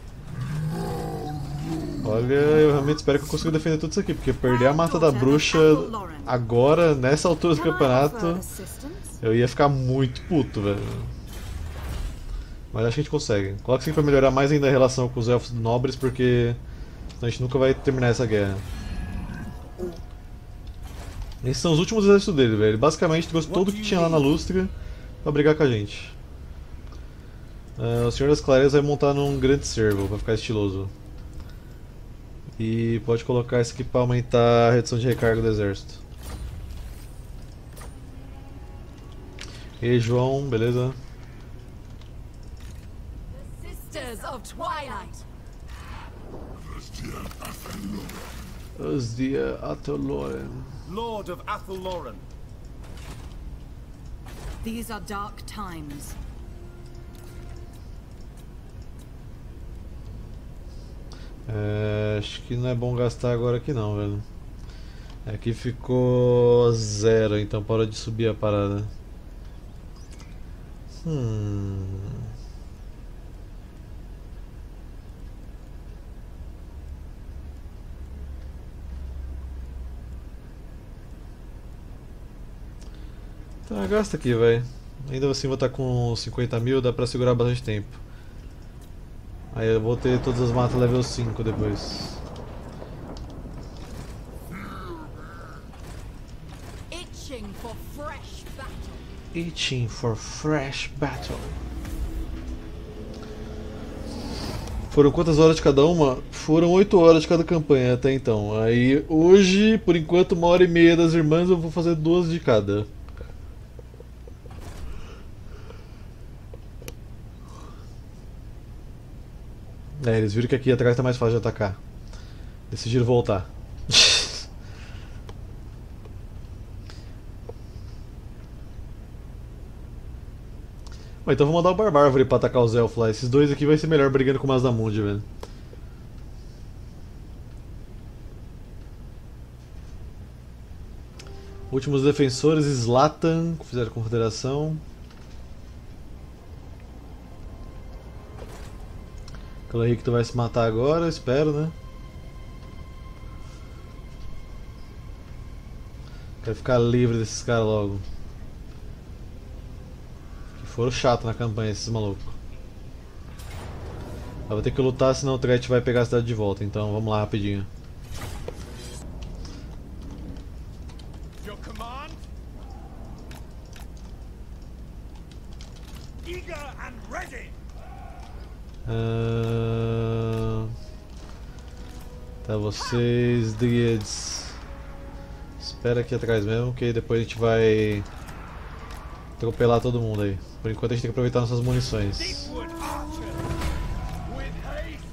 Olha, eu realmente espero que eu consiga defender tudo isso aqui, porque perder a Mata da Bruxa agora, nessa altura do campeonato, eu ia ficar muito puto, velho. Mas acho que a gente consegue. Coloca isso aqui pra melhorar mais ainda a relação com os elfos nobres, porque Senão a gente nunca vai terminar essa guerra. Esses são os últimos exércitos dele, velho. Ele basicamente trouxe tudo que tinha lá na Lústria pra brigar com a gente. Uh, o Senhor das Clareiras vai montar num grande cervo pra ficar estiloso. E pode colocar isso aqui pra aumentar a redução de recarga do exército. E aí, João, beleza? Sisters of Twilight. Osdia Atoloren. Lord of Athelloren. These are dark times. É, acho que não é bom gastar agora aqui não, velho. Aqui ficou zero, então para de subir a parada. Hum. Tá, gasta aqui, velho. Ainda assim vou estar com cinquenta mil, dá pra segurar bastante tempo. Aí eu vou ter todas as matas level cinco depois. Itching for fresh battle. Itching for fresh battle. Foram quantas horas de cada uma? Foram oito horas de cada campanha até então. Aí hoje, por enquanto, uma hora e meia das irmãs, eu vou fazer duas de cada. É, eles viram que aqui atrás tá mais fácil de atacar. Decidiram voltar. Bom, então vou mandar o Barbárvore pra atacar os elfos lá. Esses dois aqui vai ser melhor brigando com o Mazdamundi, velho. Últimos defensores, Zlatan, fizeram confederação. Aquela aí que tu vai se matar agora, espero, né? Quero ficar livre desses caras logo. Que foram chato na campanha esses malucos. Eu vou ter que lutar, senão o Tret vai pegar a cidade de volta, então vamos lá rapidinho. Your command? Eager and ready. Uh... Tá, vocês, Dryads. Espera aqui atrás mesmo, que depois a gente vai atropelar todo mundo aí. Por enquanto a gente tem que aproveitar nossas munições. Deepwood archer. With haste.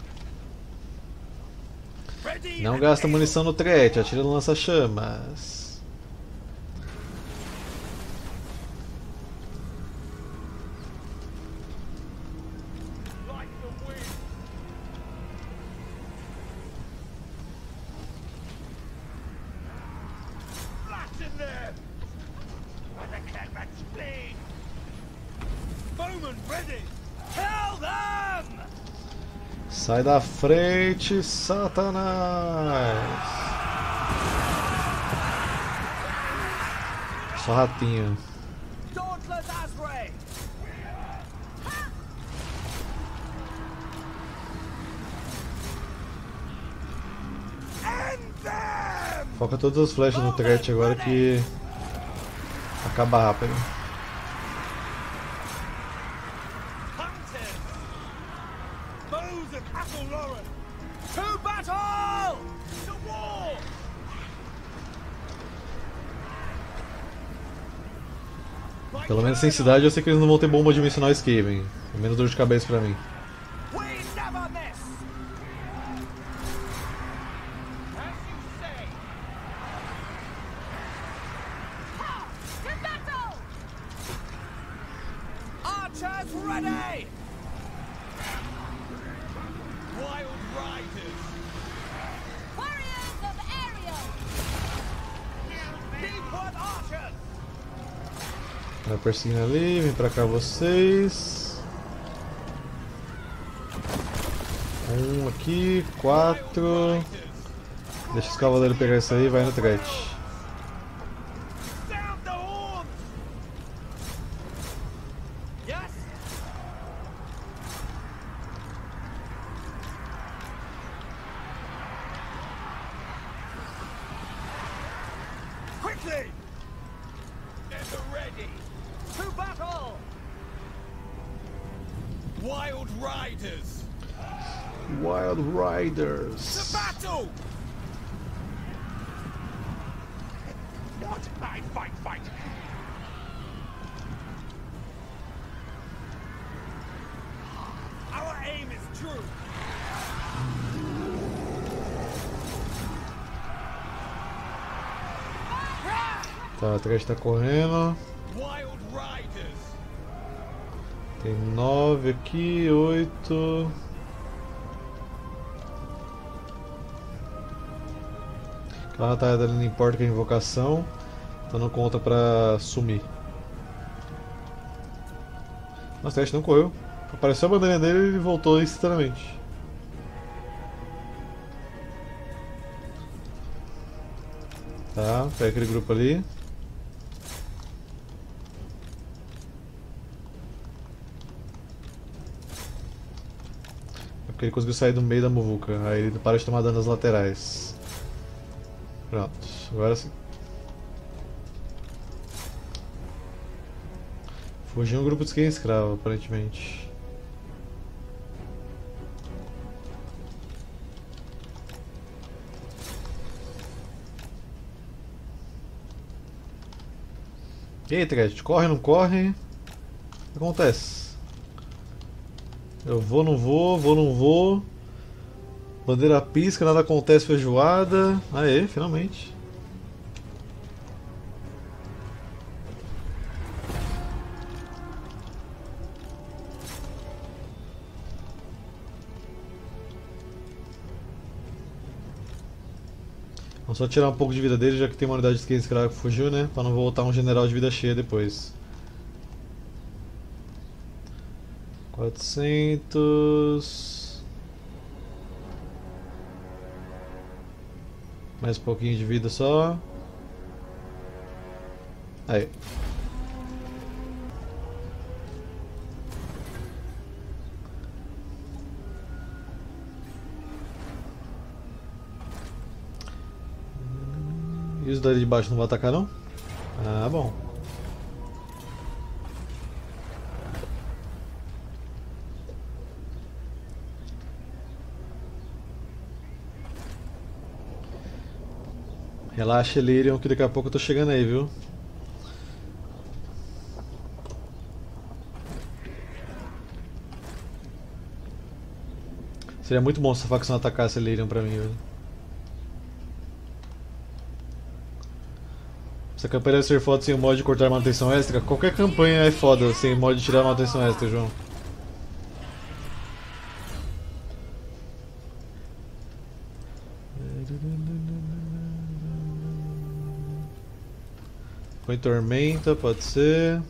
Ready. Não and gasta able. munição no Tret, atira no lança-chamas. Like the wind. Flatten them. With the clever spleen. Bowman ready. Kill them. Sai da frente, Satanás! Só ratinho. Dauntless Asray. End them. Foca todas as flechas no Tret agora que acaba rápido. Hunters. Bows of Athelloren. To battle. To war. Pelo menos sem cidade eu sei que eles não vão ter bomba dimensional Skaven. É menos dor de cabeça pra mim. We never miss. As you say. To battle! Archers ready. Wild riders. Warriors of Ariel! Deepwood archers. Vai perseguindo ali, vem pra cá vocês. Um aqui, quatro. Deixa os cavaleiros pegar isso aí e vai no Tret. Sound the horns. Yes. Easy! Ever ready! To battle! Wild Riders! Wild Riders! To battle! What? Fight, fight, fight! Our aim is true! Tá, a Thresh tá correndo. Wild Riders! Tem nove aqui, oito. Aquela batalha dali não importa que é invocação. Então não conta pra sumir. Nossa, o Thresh não correu. Apareceu a bandeirinha dele e ele voltou instantaneamente. Tá, pega aquele grupo ali. É porque ele conseguiu sair do meio da muvuca. Aí ele para de tomar dano nas laterais. Pronto, agora sim. Fugiu um grupo de skin escravo, aparentemente. E aí, Thresh, corre ou não corre? O que acontece? Eu vou, não vou, vou, não vou. Bandeira pisca, nada acontece, feijoada. Aê, finalmente. Vamos só tirar um pouco de vida dele, já que tem uma unidade de skin escravo que fugiu, né? Pra não voltar um general de vida cheia depois. quatrocentos. Mais um pouquinho de vida só. Aí. E os dali de baixo não vão atacar não? Ah, bom. Relaxa, Lyrion, que daqui a pouco eu tô chegando aí, viu? Seria muito bom se a facção atacasse a Lyrion pra mim, velho. Essa campanha deve ser foda sem o mod de cortar manutenção extra. Qualquer campanha é foda sem o mod de tirar manutenção extra, João. Põe tormenta, pode ser.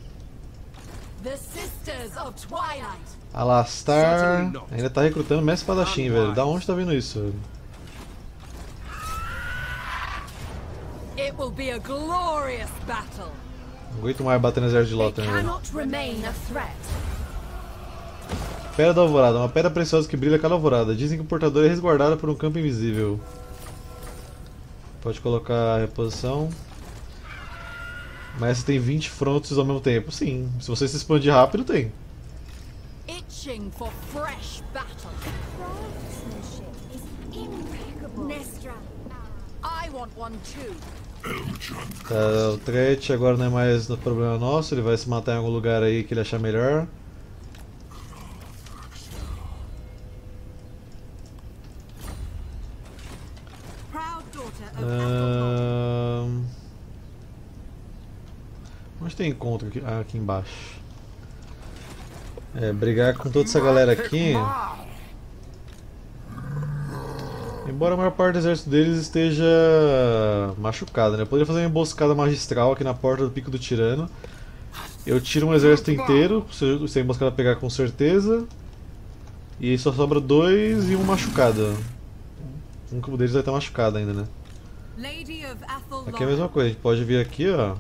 Alastar. Ainda tá recrutando mestre espadachim, velho. Da onde tá vindo isso, velho? Não aguento mais bater no exército de Lothar, velho. Pedra da Alvorada, uma pedra preciosa que brilha a cada alvorada. Dizem que o portador é resguardado por um campo invisível. Pode colocar a reposição. Mas você tem vinte frontes ao mesmo tempo. Sim, se você se expandir rápido, tem. Itching for fresh battle. Craftsmanship is impeccable. Nestra, I want one too. Tá, o Tret agora não é mais problema nosso, ele vai se matar em algum lugar aí que ele achar melhor. Um... Onde tem encontro aqui? Ah, aqui embaixo. É, brigar com toda essa galera aqui. Embora a maior parte do exército deles esteja machucada, né? Eu poderia fazer uma emboscada magistral aqui na porta do Pico do Tirano. Eu tiro um exército inteiro, se a emboscada pegar com certeza. E só sobra dois e um machucado. Um deles vai estar machucado ainda, né? Aqui é a mesma coisa, a gente pode vir aqui, ó.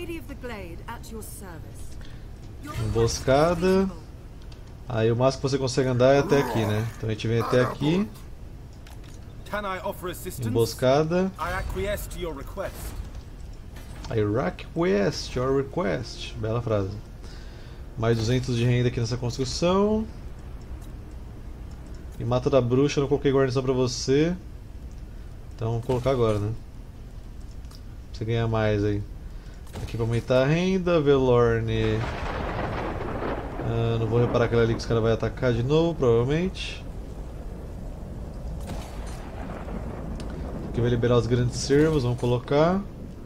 Emboscada. Aí o máximo que você consegue andar é até aqui, né? Então a gente vem até aqui. Emboscada. Iraq West, your request. Bela frase. Mais duzentos de renda aqui nessa construção. E Mata da Bruxa, eu não coloquei guarnição pra você. Então vamos colocar agora, né? Pra você ganhar mais aí. Aqui pra aumentar a renda, Velorne. Ah, não vou reparar aquela ali que os caras vão atacar de novo, provavelmente. Aqui vai liberar os grandes servos, vamos colocar.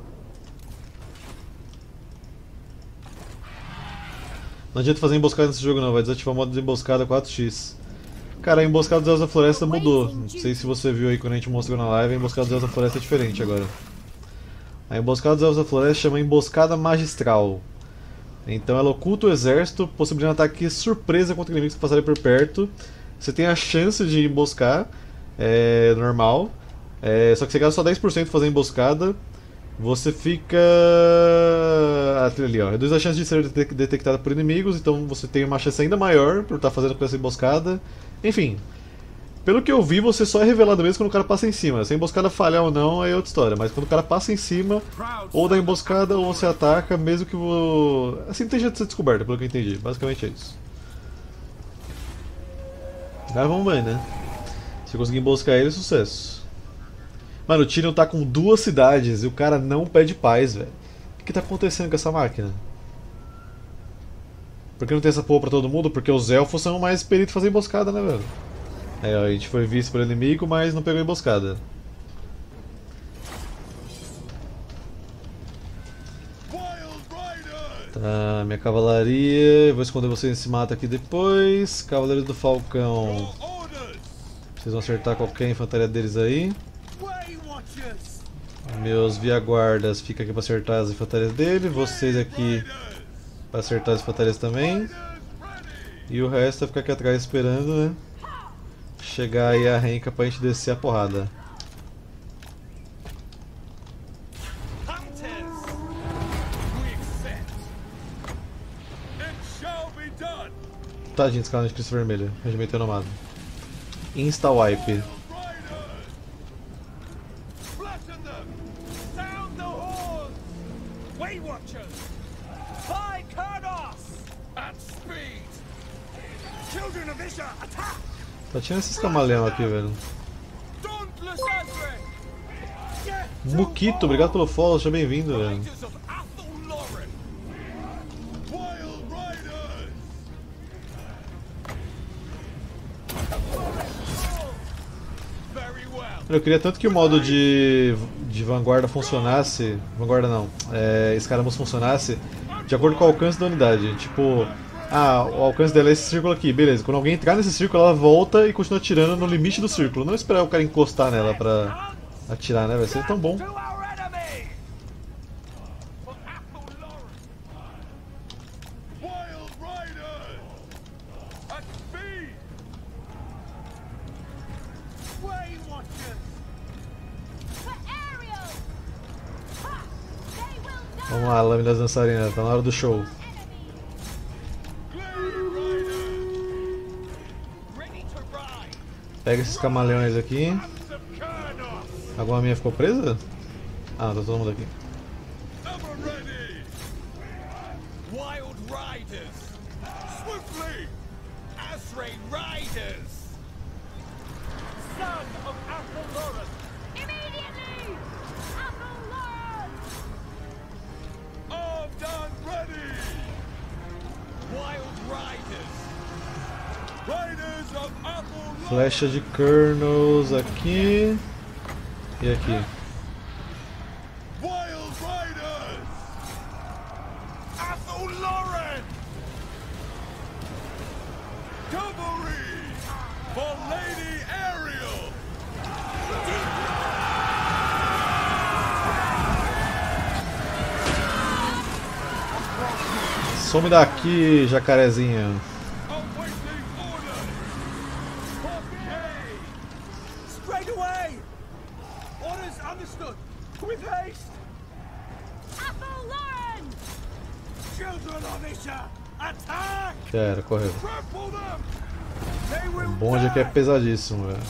Não adianta fazer emboscada nesse jogo não, vai desativar o modo de emboscada quatro x. Cara, a emboscada dos Elfos da Floresta mudou. Não sei se você viu aí quando a gente mostrou na live, a emboscada dos Elfos da Floresta é diferente agora. A emboscada dos Elfos da Floresta chama Emboscada Magistral. Então ela oculta o exército, possibilitando um ataque surpresa contra inimigos que passarem por perto. Você tem a chance de emboscar, é normal. É, só que você gasta só dez por cento fazer emboscada. Você fica... ali, ó. Reduz a chance de ser detectado por inimigos, então você tem uma chance ainda maior por estar fazendo com essa emboscada. Enfim, pelo que eu vi, você só é revelado mesmo quando o cara passa em cima. Se a emboscada falhar ou não, aí é outra história. Mas quando o cara passa em cima, ou da emboscada, ou você ataca, mesmo que o... assim não tem jeito de ser descoberta, pelo que eu entendi. Basicamente é isso. Agora vamos ver, né? Se eu conseguir emboscar ele, sucesso. Mano, o Tyrion tá com duas cidades e o cara não pede paz, velho. O que, que tá acontecendo com essa máquina? Por que não tem essa porra pra todo mundo? Porque os elfos são mais peritos em fazer emboscada, né, velho? É, ó, a gente foi visto pelo inimigo, mas não pegou emboscada. Tá, minha cavalaria. Vou esconder vocês nesse mato aqui depois. Cavaleiros do Falcão. Vocês vão acertar qualquer infantaria deles aí. Meus via-guardas ficam aqui pra acertar as infantarias dele. Vocês aqui pra acertar as infantarias também. E o resto vai ficar aqui atrás esperando, né? Chegar aí a renca pra gente descer a porrada. Tadinho desse cara de Cristo Vermelho, regimento renomado. Insta wipe. Tá tirando esses camaleão aqui, velho. Mukito, obrigado pelo follow, seja bem-vindo, velho. Eu queria tanto que o modo de, de vanguarda funcionasse. Vanguarda não, é, escaramuça funcionasse de acordo com o alcance da unidade. Tipo, ah, o alcance dela é esse círculo aqui, beleza. Quando alguém entrar nesse círculo, ela volta e continua atirando no limite do círculo. Não esperar o cara encostar nela pra atirar, né? Vai ser tão bom. Vamos lá, lâminas dançarinas, tá na hora do show. Pega esses camaleões aqui. Alguma minha ficou presa? Ah, tá todo mundo aqui. Flecha de Colonels aqui e aqui. Some daqui, jacarezinho. Quero, correu. O bonde aqui é pesadíssimo, velho.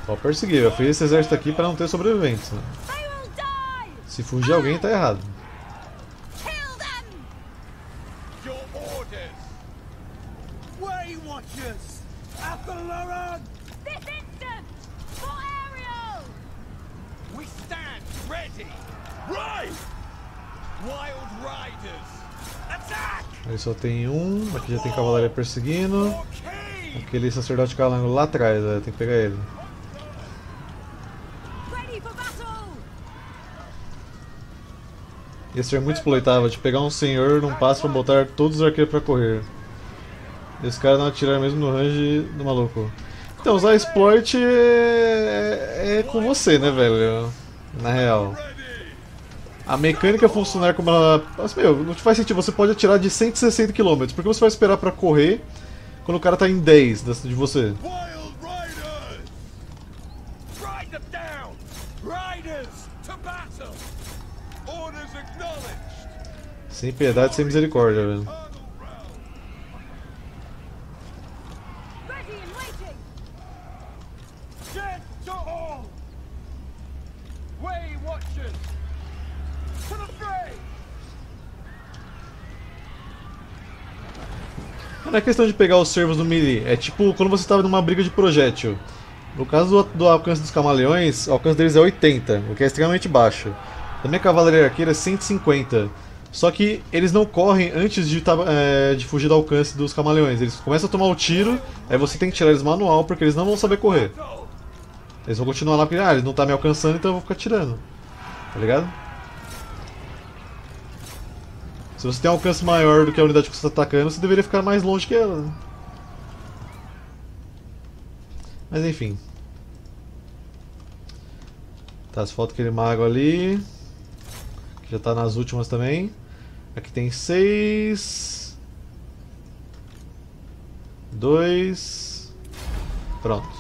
Pode perseguir, eu fiz esse exército aqui para não ter sobreviventes. Né? Se fugir alguém, tá errado. Aí só tem um, aqui já tem cavalaria perseguindo. Aquele sacerdote calango lá atrás, né? Tem que pegar ele. Ia ser muito exploitável de pegar um senhor num passo pra botar todos os arqueiros pra correr. E os caras não atiraram mesmo no range do maluco. Então, usar exploit é, é com você, né, velho? Na real. A mecânica funcionar como ela... Mas, meu, não faz sentido. Você pode atirar de cento e sessenta quilômetros. Por que você vai esperar pra correr quando o cara tá em dez de você? Sem piedade, sem misericórdia, velho. Não é questão de pegar os servos no melee, é tipo quando você estava numa briga de projétil. No caso do, do alcance dos camaleões, o alcance deles é oitenta, o que é extremamente baixo. Da minha cavalaria arqueira é cento e cinquenta. Só que eles não correm antes de, é, de fugir do alcance dos camaleões. Eles começam a tomar o tiro, aí você tem que tirar eles manual porque eles não vão saber correr. Eles vão continuar lá porque ah, ele não tá me alcançando, então eu vou ficar tirando. Tá ligado? Se você tem um alcance maior do que a unidade que você está atacando, você deveria ficar mais longe que ela. Mas enfim. Tá, só falta aquele mago ali. Que já tá nas últimas também. Aqui tem seis. Dois. Pronto.